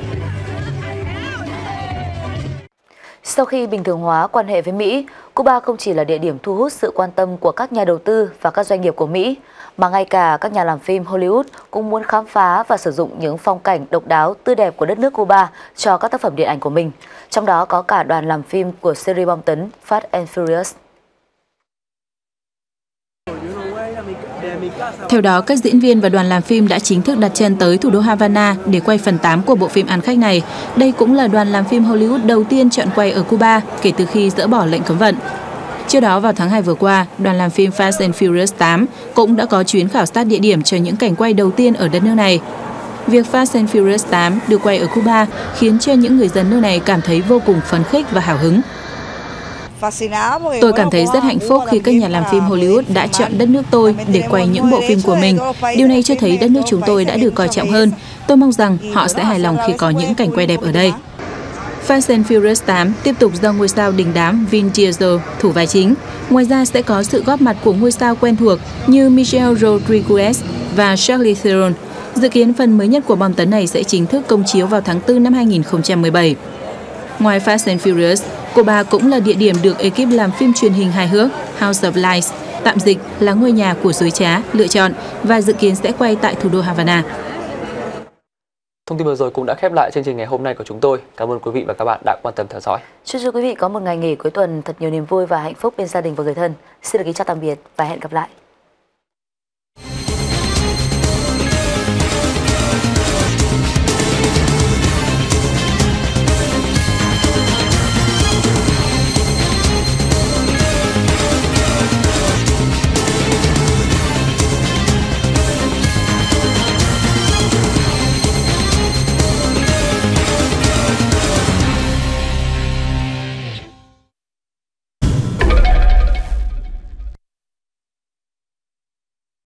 Sau khi bình thường hóa quan hệ với Mỹ, Cuba không chỉ là địa điểm thu hút sự quan tâm của các nhà đầu tư và các doanh nghiệp của Mỹ, mà ngay cả các nhà làm phim Hollywood cũng muốn khám phá và sử dụng những phong cảnh độc đáo tươi đẹp của đất nước Cuba cho các tác phẩm điện ảnh của mình. Trong đó có cả đoàn làm phim của series bom tấn Fast and Furious. Theo đó, các diễn viên và đoàn làm phim đã chính thức đặt chân tới thủ đô Havana để quay phần tám của bộ phim ăn khách này. Đây cũng là đoàn làm phim Hollywood đầu tiên chọn quay ở Cuba kể từ khi dỡ bỏ lệnh cấm vận. Trước đó, vào tháng hai vừa qua, đoàn làm phim Fast and Furious tám cũng đã có chuyến khảo sát địa điểm cho những cảnh quay đầu tiên ở đất nước này. Việc Fast and Furious tám được quay ở Cuba khiến cho những người dân nước này cảm thấy vô cùng phấn khích và hào hứng. Tôi cảm thấy rất hạnh phúc khi các nhà làm phim Hollywood đã chọn đất nước tôi để quay những bộ phim của mình. Điều này cho thấy đất nước chúng tôi đã được coi trọng hơn. Tôi mong rằng họ sẽ hài lòng khi có những cảnh quay đẹp ở đây. Fast and Furious tám tiếp tục do ngôi sao đình đám Vin Diesel thủ vai chính. Ngoài ra sẽ có sự góp mặt của ngôi sao quen thuộc như Michelle Rodriguez và Charlize Theron. Dự kiến phần mới nhất của bom tấn này sẽ chính thức công chiếu vào tháng tư năm hai nghìn không trăm mười bảy. Ngoài Fast and Furious, Cuba cũng là địa điểm được ekip làm phim truyền hình hài hước House of Lies, tạm dịch là ngôi nhà của dối trá, lựa chọn và dự kiến sẽ quay tại thủ đô Havana. Thông tin vừa rồi cũng đã khép lại chương trình ngày hôm nay của chúng tôi. Cảm ơn quý vị và các bạn đã quan tâm theo dõi. Chúc cho quý vị có một ngày nghỉ cuối tuần thật nhiều niềm vui và hạnh phúc bên gia đình và người thân. Xin được kính chào tạm biệt và hẹn gặp lại.